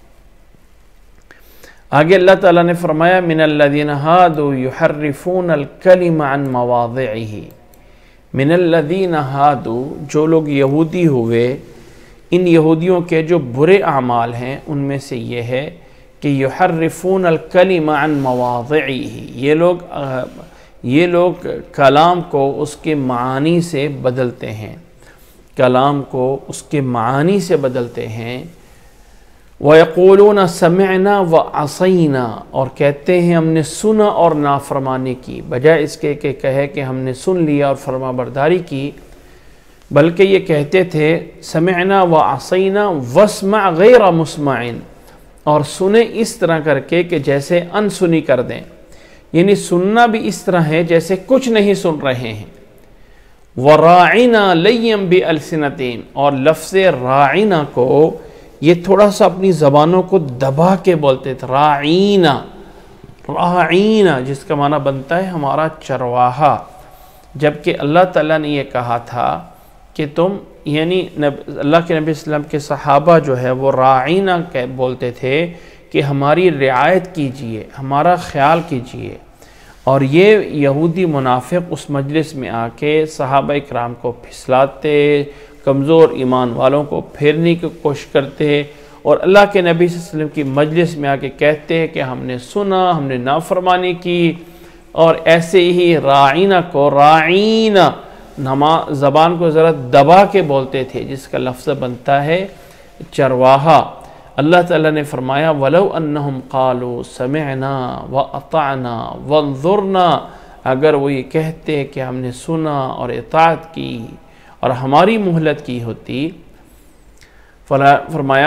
آگے اللہ تعالیٰ نے فرمایا مِنَ الَّذِينَ هَادُوا يُحَرِّفُونَ الْكَلِمَ عَن مَوَاضِعِهِ، مِنَ الَّذِينَ هَادُوا، جو لوگ یہودی ہوئے، ان یہودیوں کے جو برے اعمال ہیں ان میں سے یہ ہے کہ یحرفون الکلم عن مواضعہ، یہ لوگ کلام کو اس کے معانی سے بدلتے ہیں، کلام کو اس کے معانی سے بدلتے ہیں۔ وَيَقُولُونَ سَمِعْنَا وَعَصَيْنَا، اور کہتے ہیں ہم نے سنا اور نافرمانی کی، بجائے اس کے کہ کہے کہ ہم نے سن لیا اور فرما برداری کی، بلکہ یہ کہتے تھے سمعنا وعصینا واسمع غیر مسمع، اور سنیں اس طرح کر کے کہ جیسے ان سنی کر دیں، یعنی سننا بھی اس طرح ہے جیسے کچھ نہیں سن رہے ہیں۔ وراعنا لیم بالسنتہم، اور لفظ راعنا کو یہ تھوڑا سا اپنی زبانوں کو دبا کے بولتے تھے، راعینا، راعینا جس کا معنی بنتا ہے ہمارا چرواہا، جبکہ اللہ تعالیٰ نے یہ کہا تھا کہ تم، یعنی اللہ کے نبی صلی اللہ علیہ وسلم کے صحابہ جو ہے وہ راعینا بولتے تھے کہ ہماری رعایت کیجئے، ہمارا خیال کیجئے، اور یہ یہودی منافق اس مجلس میں آ کے صحابہ اکرام کو پھسلاتے، کمزور ایمان والوں کو پھیرنے کی کوشش کرتے، اور اللہ کے نبی صلی اللہ علیہ وسلم کی مجلس میں آ کے کہتے کہ ہم نے سنا، ہم نے نافرمانی کی، اور ایسے ہی راعینا کو راعینا زبان کو ذرا دبا کے بولتے تھے، جس کا لفظ بنتا ہے چرواہا۔ اللہ تعالیٰ نے فرمایا وَلَوْ أَنَّهُمْ قَالُوا سَمِعْنَا وَأَطَعْنَا وَانظُرْنَا، اگر وہ یہ کہتے کہ ہم نے سنا اور اطاعت کی اور ہماری مہلت کی ہوتی، فرمایا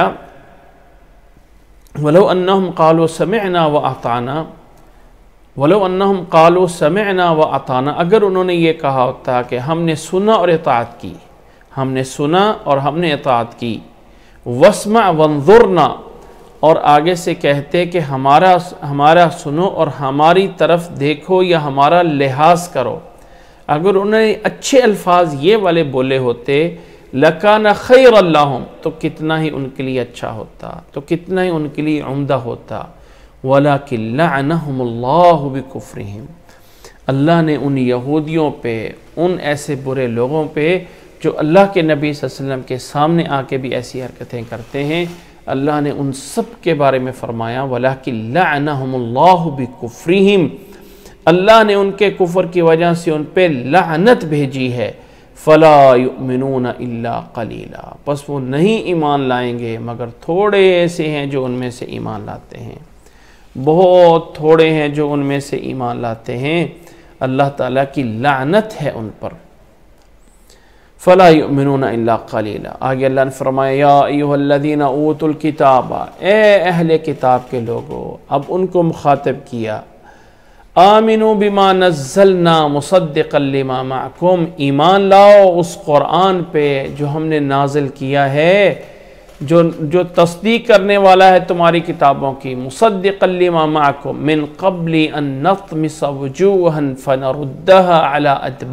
وَلَوْ أَنَّهُمْ قَالُوا سَمِعْنَا وَأَطَعْنَا، وَلَوْ أَنَّهُمْ قَالُوا سَمِعْنَا وَأَطَعْنَا، اگر انہوں نے یہ کہا ہوتا کہ ہم نے سنا اور اطاعت کی، ہم نے سنا اور ہم نے اطاعت کی، وَاسْمَعْ وَانظُرْنَا، اور آگے سے کہتے کہ ہمارا سنو اور ہماری طرف دیکھو یا ہمارا لحاظ کرو، اگر انہوں نے اچھے الفاظ یہ والے بولے ہوتے لَكَانَ خَيْرًا لَهُمْ، تو کتنا ہی ان کے لیے اچھا ہوتا، تو کتنا ہی ان کے لیے عمدہ ہوتا۔ وَلَكِنْ لَعْنَهُمُ اللَّهُ بِكُفْرِهِمْ، اللہ نے ان یہودیوں پہ، ان ایسے برے لوگوں پہ جو اللہ کے نبی صلی اللہ علیہ وسلم کے سامنے آ کے بھی ایسی حرکتیں کرتے ہیں، اللہ نے ان سب کے بارے میں فرمایا وَلَكِنْ لَعْنَهُمُ اللَّهُ بِكُفْرِهِمْ، اللہ نے ان کے کفر کی وجہ سے ان پہ لعنت بھیجی ہے۔ فَلَا يُؤْمِنُونَ إِلَّا قَلِيلًا، پس وہ نہیں ایمان لائیں گے مگر تھوڑے ایسے ہیں جو ان میں سے ایمان لاتے ہیں، بہت تھوڑے ہیں جو ان میں سے ایمان لاتے ہیں، اللہ تعالیٰ کی لعنت ہے ان پر۔ فَلَا يُؤْمِنُونَ إِلَّا قَلِيلًا، آگے اللہ نے فرمایا یا ایھا الذین اوتوا الکتاب، اے اہل کتاب کے لوگو، اب ان کو مخاطب کیا، آمنوا بما نزلنا مصدقا لما معکم، ایمان لاؤ اس قرآن پہ جو ہم نے نازل کیا ہے، جو تصدیق کرنے والا ہے تمہاری کتابوں کی، مصدقا لما معکم من قبل ان نطمس وجوہا فنردها على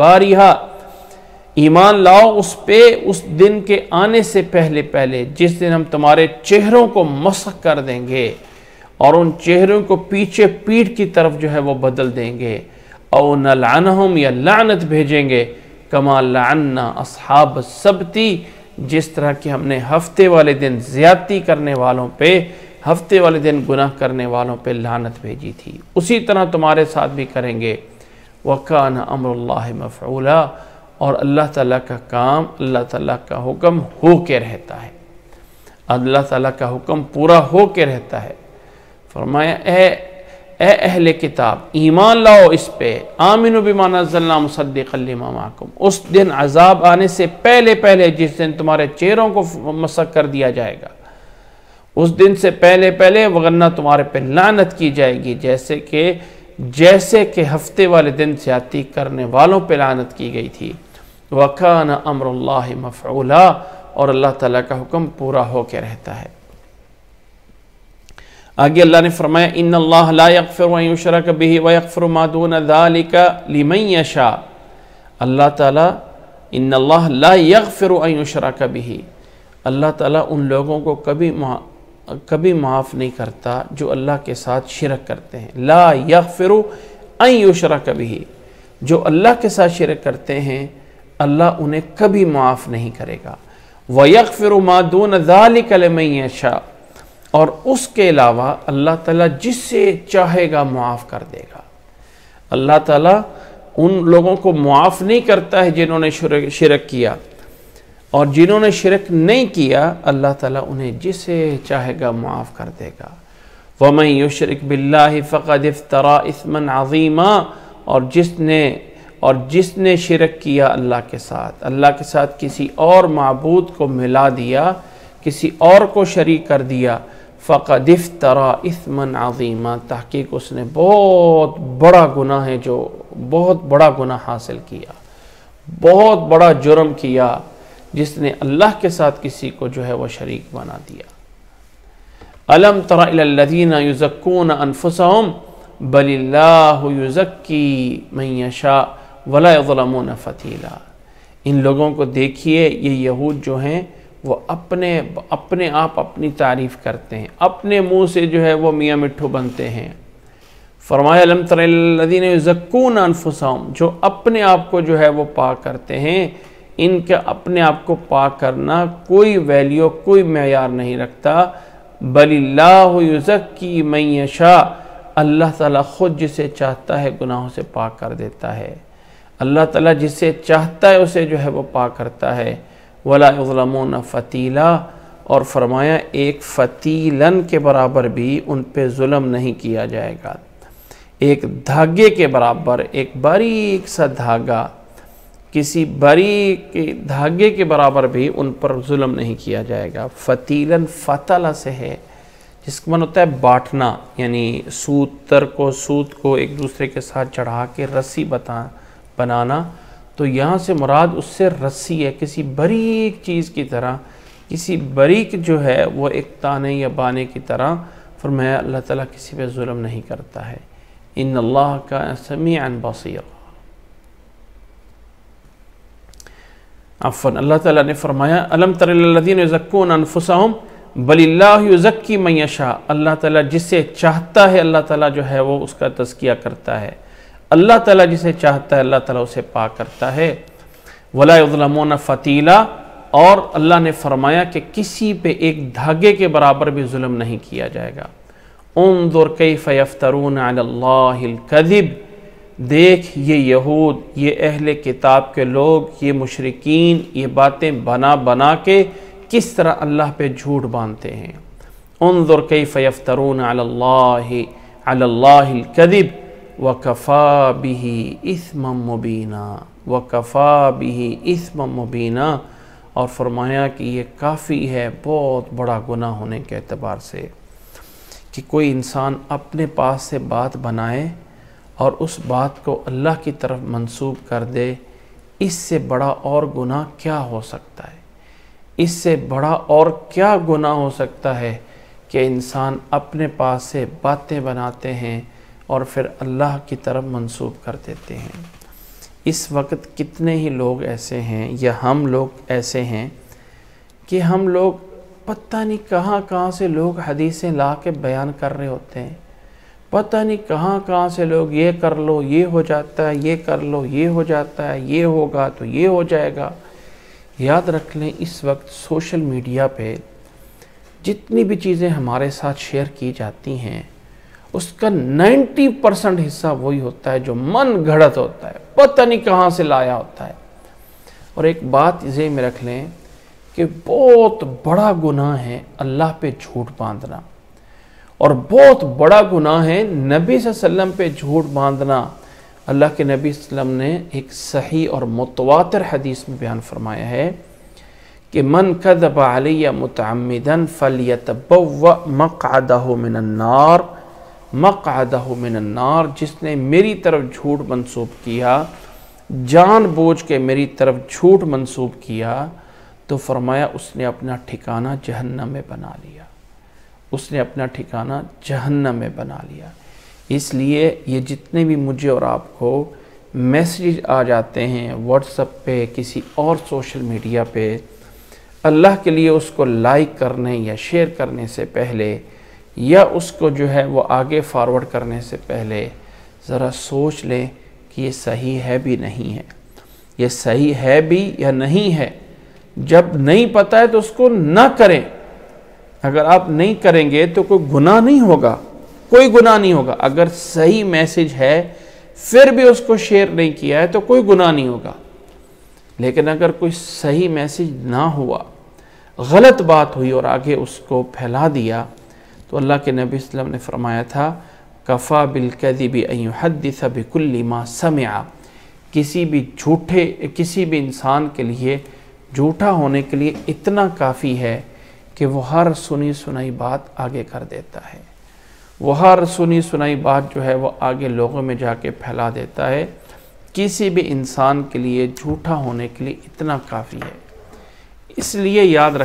ادبارها، ایمان لاؤ اس پہ اس دن کے آنے سے پہلے جس دن ہم تمہارے چہروں کو مسخ کر دیں گے اور ان چہروں کو پیچھے پیٹھ کی طرف جو ہے وہ بدل دیں گے، او نلعنہم، یا لعنت بھیجیں گے، کما لعنا اصحاب السبت، جس طرح کہ ہم نے ہفتے والے دن زیادتی کرنے والوں پہ، ہفتے والے دن گناہ کرنے والوں پہ لعنت بھیجی تھی، اسی طرح تمہارے ساتھ بھی کریں گے۔ وَكَانَ أَمْرُ اللَّهِ مَفْعُولًا، اور اللہ تعالیٰ کا کام، اللہ تعالیٰ کا حکم ہو کے رہتا ہے، اللہ تعالیٰ کا حکم پورا ہو کے رہتا ہے۔ فرمایا اے اے اہل کتاب ایمان لاؤ اس پہ، آمنوا بما نزلنا مصدقا لما معکم، اس دن عذاب آنے سے پہلے پہلے جس دن تمہارے چہروں کو مسخ کر دیا جائے گا، اس دن سے پہلے پہلے، وگرنہ تمہارے پہ لعنت کی جائے گی، جیسے کہ ہفتے والے دن زیادتی کرنے والوں پہ لعنت کی گئی تھی۔ وَكَانَ أَمْرُ اللَّهِ مَفْعُولًا، اور اللہ تعالیٰ کا حکم پورا ہو کے رہتا ہے۔ آگے اللہ نے فرمایا ان اللہ لا یغفر ان یشرک بہ ویغفر ما دون ذلک لمن یشاء، اللہ تعالیٰ ان اللہ لا یغفر ان یشرک بہ، اللہ تعالیٰ ان لوگوں کو کبھی معاف نہیں کرتا جو اللہ کے ساتھ شرک کرتے ہیں۔ لا یغفر ان یشرک بہ، جو اللہ کے ساتھ شرک کرتے ہیں اللہ انہیں کبھی معاف نہیں کرے گا۔ وَيَغْفِرُ مَا دُونَ ذَلِكَ لِمَن يَشَاءُ، اور اس کے علاوہ اللہ تعالیٰ جس سے چاہے گا معاف کر دے گا۔ اللہ تعالیٰ ان لوگوں کو معاف نہیں کرتا ہے جنہوں نے شرک کیا، اور جنہوں نے شرک نہیں کیا اللہ تعالیٰ انہیں جسے چاہے گا معاف کر دے گا۔ وَمَن يُشْرِكْ بِاللَّهِ فَقَدِ افْتَرَىٰ إِثْمًا عَظِيمًا، اور جس نے شرک کیا اللہ کے ساتھ کسی اور معبود کو ملا دیا، کسی اور کو شریک کر دیا، فَقَدِ افْتَرَىٰ إِثْمًا عَظِيمًا، تحقیق اس نے بہت بڑا گناہ ہے، جو بہت بڑا گناہ حاصل کیا، بہت بڑا جرم کیا، جس نے اللہ کے ساتھ کسی کو جو ہے وہ شریک بنا دیا۔ أَلَمْ تَرَ إِلَى الَّذِينَ يُزَكُّونَ أَنفُسَهُمْ بَلِ اللَّهُ يُزَكِّي مَن يَشَاءُ وَلَا يُظْلَمُونَ فَتِيلًا، ان لوگوں کو دیکھیے، یہ یہود جو ہیں وہ اپنے آپ اپنی تعریف کرتے ہیں، اپنے منہ سے جو ہے وہ میاں مٹھو بنتے ہیں۔ فرمایا أَلَمْ تَرَ إِلَى الَّذِينَ يُزَكُّونَ أَنفُسَهُمْ، جو اپنے آپ کو جو ہے وہ پاک کرتے ہیں، ان کا اپنے آپ کو پاک کرنا کوئی ویلیو، کوئی معیار نہیں رکھتا۔ بَلِ اللَّهُ يُزَكِّي مَن يَشَاءُ، اللہ تعالیٰ خود جسے چاہتا ہے گناہوں سے پاک کر دیتا ہے، اللہ تعالیٰ جسے چاہتا ہے اسے جو ہے وہ پاک کرتا ہے۔ وَلَا يُظْلَمُونَ فَتِيلًا، اور فرمایا ایک فتیلن کے برابر بھی ان پہ ظلم نہیں کیا جائے گا، ایک دھاگے کے برابر، ایک باریک سا دھاگا، کسی باریک دھاگے کے برابر بھی ان پر ظلم نہیں کیا جائے گا۔ فتیلن فتلہ سے ہے، جس کا معنی ہوتا ہے بانٹنا، یعنی سوت کو ایک دوسرے کے ساتھ چڑھا کے رسی بنانا، تو یہاں سے مراد اس سے رسی ہے، کسی باریک چیز کی طرح، کسی باریک جو ہے وہ ایک تانے یا بانے کی طرح۔ فرمایا اللہ تعالیٰ کسی پہ ظلم نہیں کرتا ہے۔ ان اللہ کان سمیعا بصیرا، عفواً اللہ تعالیٰ نے فرمایا الم تر الی الذین یزکون انفسہم بل اللہ یزکی من یشاء، اللہ تعالیٰ جسے چاہتا ہے اللہ تعالیٰ جو ہے وہ اس کا تزکیہ کرتا ہے، اللہ تعالیٰ جسے چاہتا ہے اللہ تعالیٰ اسے پاک کرتا ہے۔ ولا یظلمون فتیلا، اور اللہ نے فرمایا کہ کسی پہ ایک دھاگے کے برابر بھی ظلم نہیں کیا جائے گا۔ انظر کیف یفترون علی اللہ الکذب، دیکھ یہ یہود، یہ اہل کتاب کے لوگ، یہ مشرکین یہ باتیں بنا کے کس طرح اللہ پہ جھوٹ باندھتے ہیں۔ انظر کیف یفترون علی اللہ الکذب وکفا بہ اثما مبینا، وکفا بہ اثما مبینا، اور فرمایا کہ یہ کافی ہے بہت بڑا گناہ ہونے کے اعتبار سے کہ کوئی انسان اپنے پاس سے بات بنائے اور اس بات کو اللہ کی طرف منسوب کر دے، اس سے بڑا اور گناہ کیا ہو سکتا ہے؟ اس سے بڑا اور کیا گناہ ہو سکتا ہے کہ انسان اپنے پاس سے باتیں بناتے ہیں اور پھر اللہ کی طرف منسوب کر دیتے ہیں۔ اس وقت کتنے ہی لوگ ایسے ہیں یا ہم لوگ ایسے ہیں کہ ہم لوگ پتہ نہیں کہاں سے لوگ حدیثیں لا کے بیان کر رہے ہوتے ہیں، پتہ نہیں کہاں سے لوگ یہ کر لو یہ ہو جاتا ہے، یہ کر لو یہ ہو جاتا ہے، یہ ہوگا تو یہ ہو جائے گا۔ یاد رکھ لیں اس وقت سوشل میڈیا پہ جتنی بھی چیزیں ہمارے ساتھ شیئر کی جاتی ہیں اس کا 90% حصہ وہی ہوتا ہے جو من گھڑت ہوتا ہے، پتہ نہیں کہاں سے لایا ہوتا ہے۔ اور ایک بات ذہن میں رکھ لیں کہ بہت بڑا گناہ ہے اللہ پہ جھوٹ باندھنا، اور بہت بڑا گناہ ہے نبی صلی اللہ علیہ وسلم پہ جھوٹ باندھنا۔ اللہ کے نبی صلی اللہ علیہ وسلم نے ایک صحیح اور متواتر حدیث میں بیان فرمایا ہے کہ من کذب علی متعمدا فلیتبوأ مقعدہ من النار، مقعدہ من النار، جس نے میری طرف جھوٹ منسوب کیا، جان بوجھ کے میری طرف جھوٹ منسوب کیا، تو فرمایا اس نے اپنا ٹھکانہ جہنم میں بنا لیا، اس نے اپنا ٹھکانہ جہنم میں بنا لیا۔ اس لیے یہ جتنے بھی مجھے اور آپ کو میسیج آ جاتے ہیں واٹس ایپ پہ، کسی اور سوشل میڈیا پہ، اللہ کے لیے اس کو لائک کرنے یا شیئر کرنے سے پہلے یا اس کو جو ہے وہ آگے فارورڈ کرنے سے پہلے ذرا سوچ لیں کہ یہ صحیح ہے بھی نہیں ہے، یہ صحیح ہے بھی یا نہیں ہے۔ جب نہیں پتہ ہے تو اس کو نہ کریں۔ اگر آپ نہیں کریں گے تو کوئی گناہ نہیں ہوگا، کوئی گناہ نہیں ہوگا۔ اگر صحیح میسج ہے پھر بھی اس کو شیئر نہیں کیا ہے تو کوئی گناہ نہیں ہوگا۔ لیکن اگر کوئی صحیح میسج نہ ہوا، غلط بات ہوئی اور آگے اس کو پھیلا دیا، تو اللہ کے نبی صلی اللہ علیہ وسلم نے فرمایا تھا کفا بالکذب ان یحدث بکل ما سمع، کسی بھی انسان کے لیے جھوٹا ہونے کے لیے اتنا کافی ہے کہ وہ ہر سنی سنائی بات آگے کر دیتا ہے، وہ ہر سنی سنائی بات جو ہے وہ آگے لوگوں میں جا کے پھیلا دیتا ہے۔ کسی بھی انسان کے لیے جھوٹا ہونے کے لیے اتنا کافی ہے۔ اس لیے یاد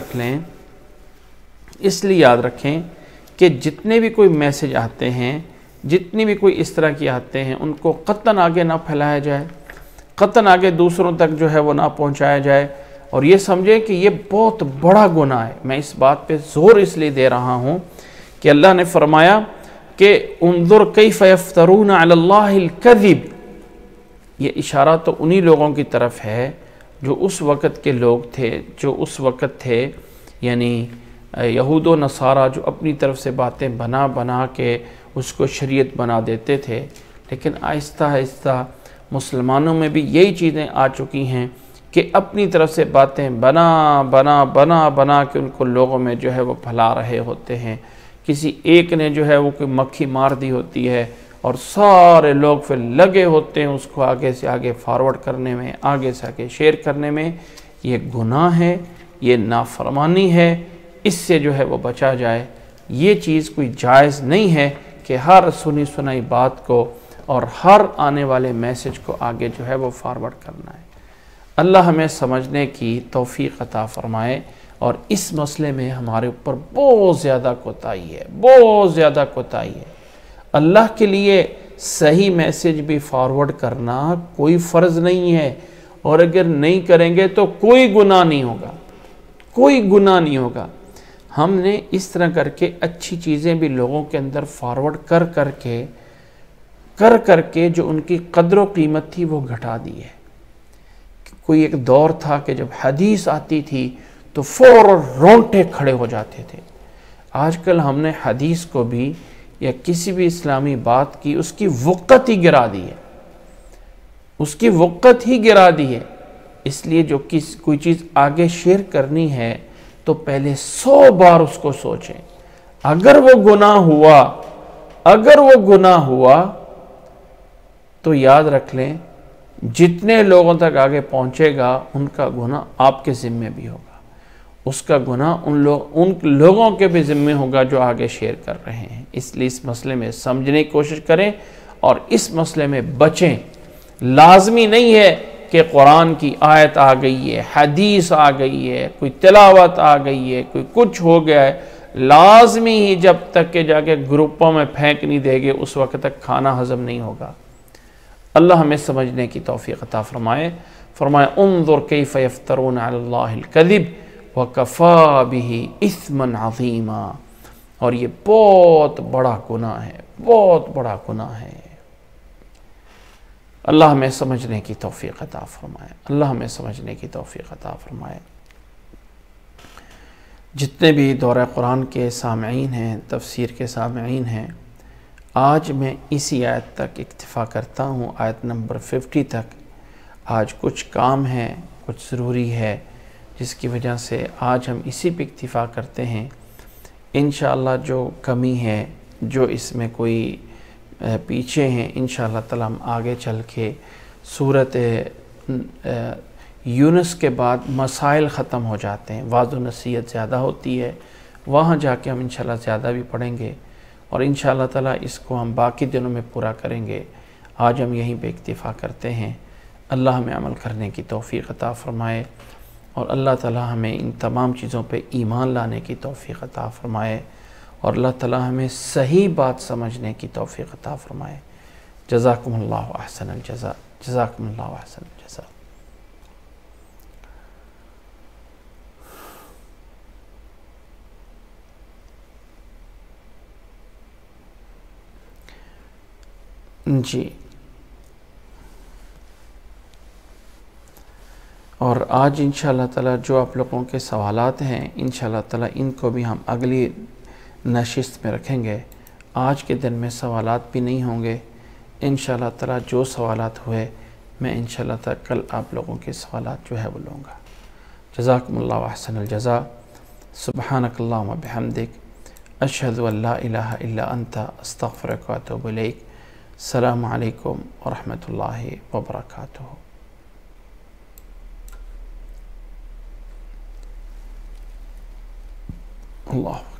رکھیں کہ جتنے بھی کوئی میسج آتے ہیں، جتنی بھی کوئی اس طرح کی آتے ہیں، ان کو قطعاً آگے نہ پھیلایا جائے، قطعاً آگے دوسروں تک جو ہے وہ نہ پہنچایا جائے، اور یہ سمجھیں کہ یہ بہت بڑا گناہ ہے۔ میں اس بات پہ زور اس لیے دے رہا ہوں کہ اللہ نے فرمایا کہ انظر کیف یفترون علی اللہ الکذب، یہ اشارہ تو انہی لوگوں کی طرف ہے جو اس وقت کے لوگ تھے، جو اس وقت تھے، یعنی یہود و نصارہ، جو اپنی طرف سے باتیں بنا کے اس کو شریعت بنا دیتے تھے۔ لیکن آہستہ آہستہ مسلمانوں میں بھی یہی چیزیں آ چکی ہیں کہ اپنی طرف سے باتیں بنا کے ان کو لوگوں میں جو ہے وہ پھیلا رہے ہوتے ہیں۔ کسی ایک نے جو ہے وہ کوئی مکھی مار دی ہوتی ہے اور سارے لوگ پھر لگے ہوتے ہیں اس کو آگے سے آگے فارورڈ کرنے میں، آگے سے آگے شیئر کرنے میں۔ یہ گناہ ہے، یہ نافرمانی ہے، اس سے جو ہے وہ بچا جائے۔ یہ چیز کوئی جائز نہیں ہے کہ ہر سنی سنائی بات کو اور ہر آنے والے میسج کو آگے جو ہے وہ فارورڈ کرنا ہے۔ اللہ ہمیں سمجھنے کی توفیق عطا فرمائے، اور اس مسئلے میں ہمارے اوپر بہت زیادہ کوتاہی ہے، بہت زیادہ کوتاہی ہے۔ اللہ کے لیے صحیح میسج بھی فارورڈ کرنا کوئی فرض نہیں ہے، اور اگر نہیں کریں گے تو کوئی گناہ نہیں ہوگا، کوئی گناہ نہیں ہوگا۔ ہم نے اس طرح کر کے اچھی چیزیں بھی لوگوں کے اندر فارورڈ کر کے جو ان کی قدر و قیمت تھی وہ گھٹا دی ہے۔ کوئی ایک دور تھا کہ جب حدیث آتی تھی تو فوراً رونگٹے کھڑے ہو جاتے تھے۔ آج کل ہم نے حدیث کو بھی یا کسی بھی اسلامی بات کی اس کی وقت ہی گرا دی ہے، اس کی وقت ہی گرا دی ہے۔ اس لیے جو کوئی چیز آگے شیئر کرنی ہے تو پہلے 100 بار اس کو سوچیں۔ اگر وہ گناہ ہوا تو یاد رکھ لیں جتنے لوگوں تک آگے پہنچے گا ان کا گناہ آپ کے ذمے بھی ہوگا، اس کا گناہ ان لوگوں کے بھی ذمے ہوگا جو آگے شیئر کر رہے ہیں۔ اس لیے اس مسئلے میں سمجھنے کی کوشش کریں اور اس مسئلے میں بچیں۔ لازمی نہیں ہے کہ قرآن کی آیت آ گئی ہے، حدیث آ گئی ہے، کوئی تلاوت آ گئی ہے، کوئی کچھ ہو گیا ہے، لازمی ہی جب تک کہ جا کے گروپوں میں پھینک نہیں دے گے اس وقت تک کھانا ہضم نہیں ہوگا۔ اللہ ہمیں سمجھنے کی توفیق عطا فرمائے۔ فرمایا انظر کیف یفترون علی اللہ الکذب وکفا بہ اثما عظیما، اور یہ بہت بڑا گناہ ہے، بہت بڑا گناہ ہے۔ اللہ ہمیں سمجھنے کی توفیق عطا فرمائے، اللہ ہمیں سمجھنے کی توفیق عطا فرمائے۔ جتنے بھی دورہ قرآن کے سامعین ہیں، تفسیر کے سامعین ہیں، آج میں اسی آیت تک اکتفا کرتا ہوں، آیت نمبر 50 تک۔ آج کچھ کام ہے، کچھ ضروری ہے، جس کی وجہ سے آج ہم اسی پہ اکتفا کرتے ہیں۔ انشاءاللہ جو کمی ہے جو اس میں کوئی پیچھے ہیں انشاءاللہ تعالی ہم آگے چل کے سورت یونس کے بعد مسائل ختم ہو جاتے ہیں، وعظ و نصیحت زیادہ ہوتی ہے، وہاں جا کے ہم انشاءاللہ زیادہ بھی پڑھیں گے اور انشاءاللہ تعالی اس کو ہم باقی دنوں میں پورا کریں گے۔ آج ہم یہیں پہ اکتفا کرتے ہیں۔ اللہ ہمیں عمل کرنے کی توفیق عطا فرمائے اور اللہ تعالی ہمیں ان تمام چیزوں پہ ایمان لانے کی توفیق عطا فرمائے اور اللہ تعالی ہمیں صحیح بات سمجھنے کی توفیق عطا فرمائے۔ جزاکم اللہ احسن الجزاء، جزاکم اللہ احسن الجزاء۔ جی، اور آج انشاءاللہ تعالی جو آپ لوگوں کے سوالات ہیں انشاءاللہ تعالی ان کو بھی ہم اگلی نشست میں رکھیں گے۔ آج کے دن میں سوالات بھی نہیں ہوں گے انشاءاللہ تعالی۔ جو سوالات ہوئے میں انشاءاللہ تعالی کل آپ لوگوں کے سوالات جو ہے وہ لوں گا۔ جزاکم اللہ احسن الجزاء۔ سبحانک اللہم بحمدک، اشہد ان لا الہ الا انت، استغفرک و اتوب الیک۔ السلام علیکم ورحمۃ اللہ وبرکاتہ۔ اللہ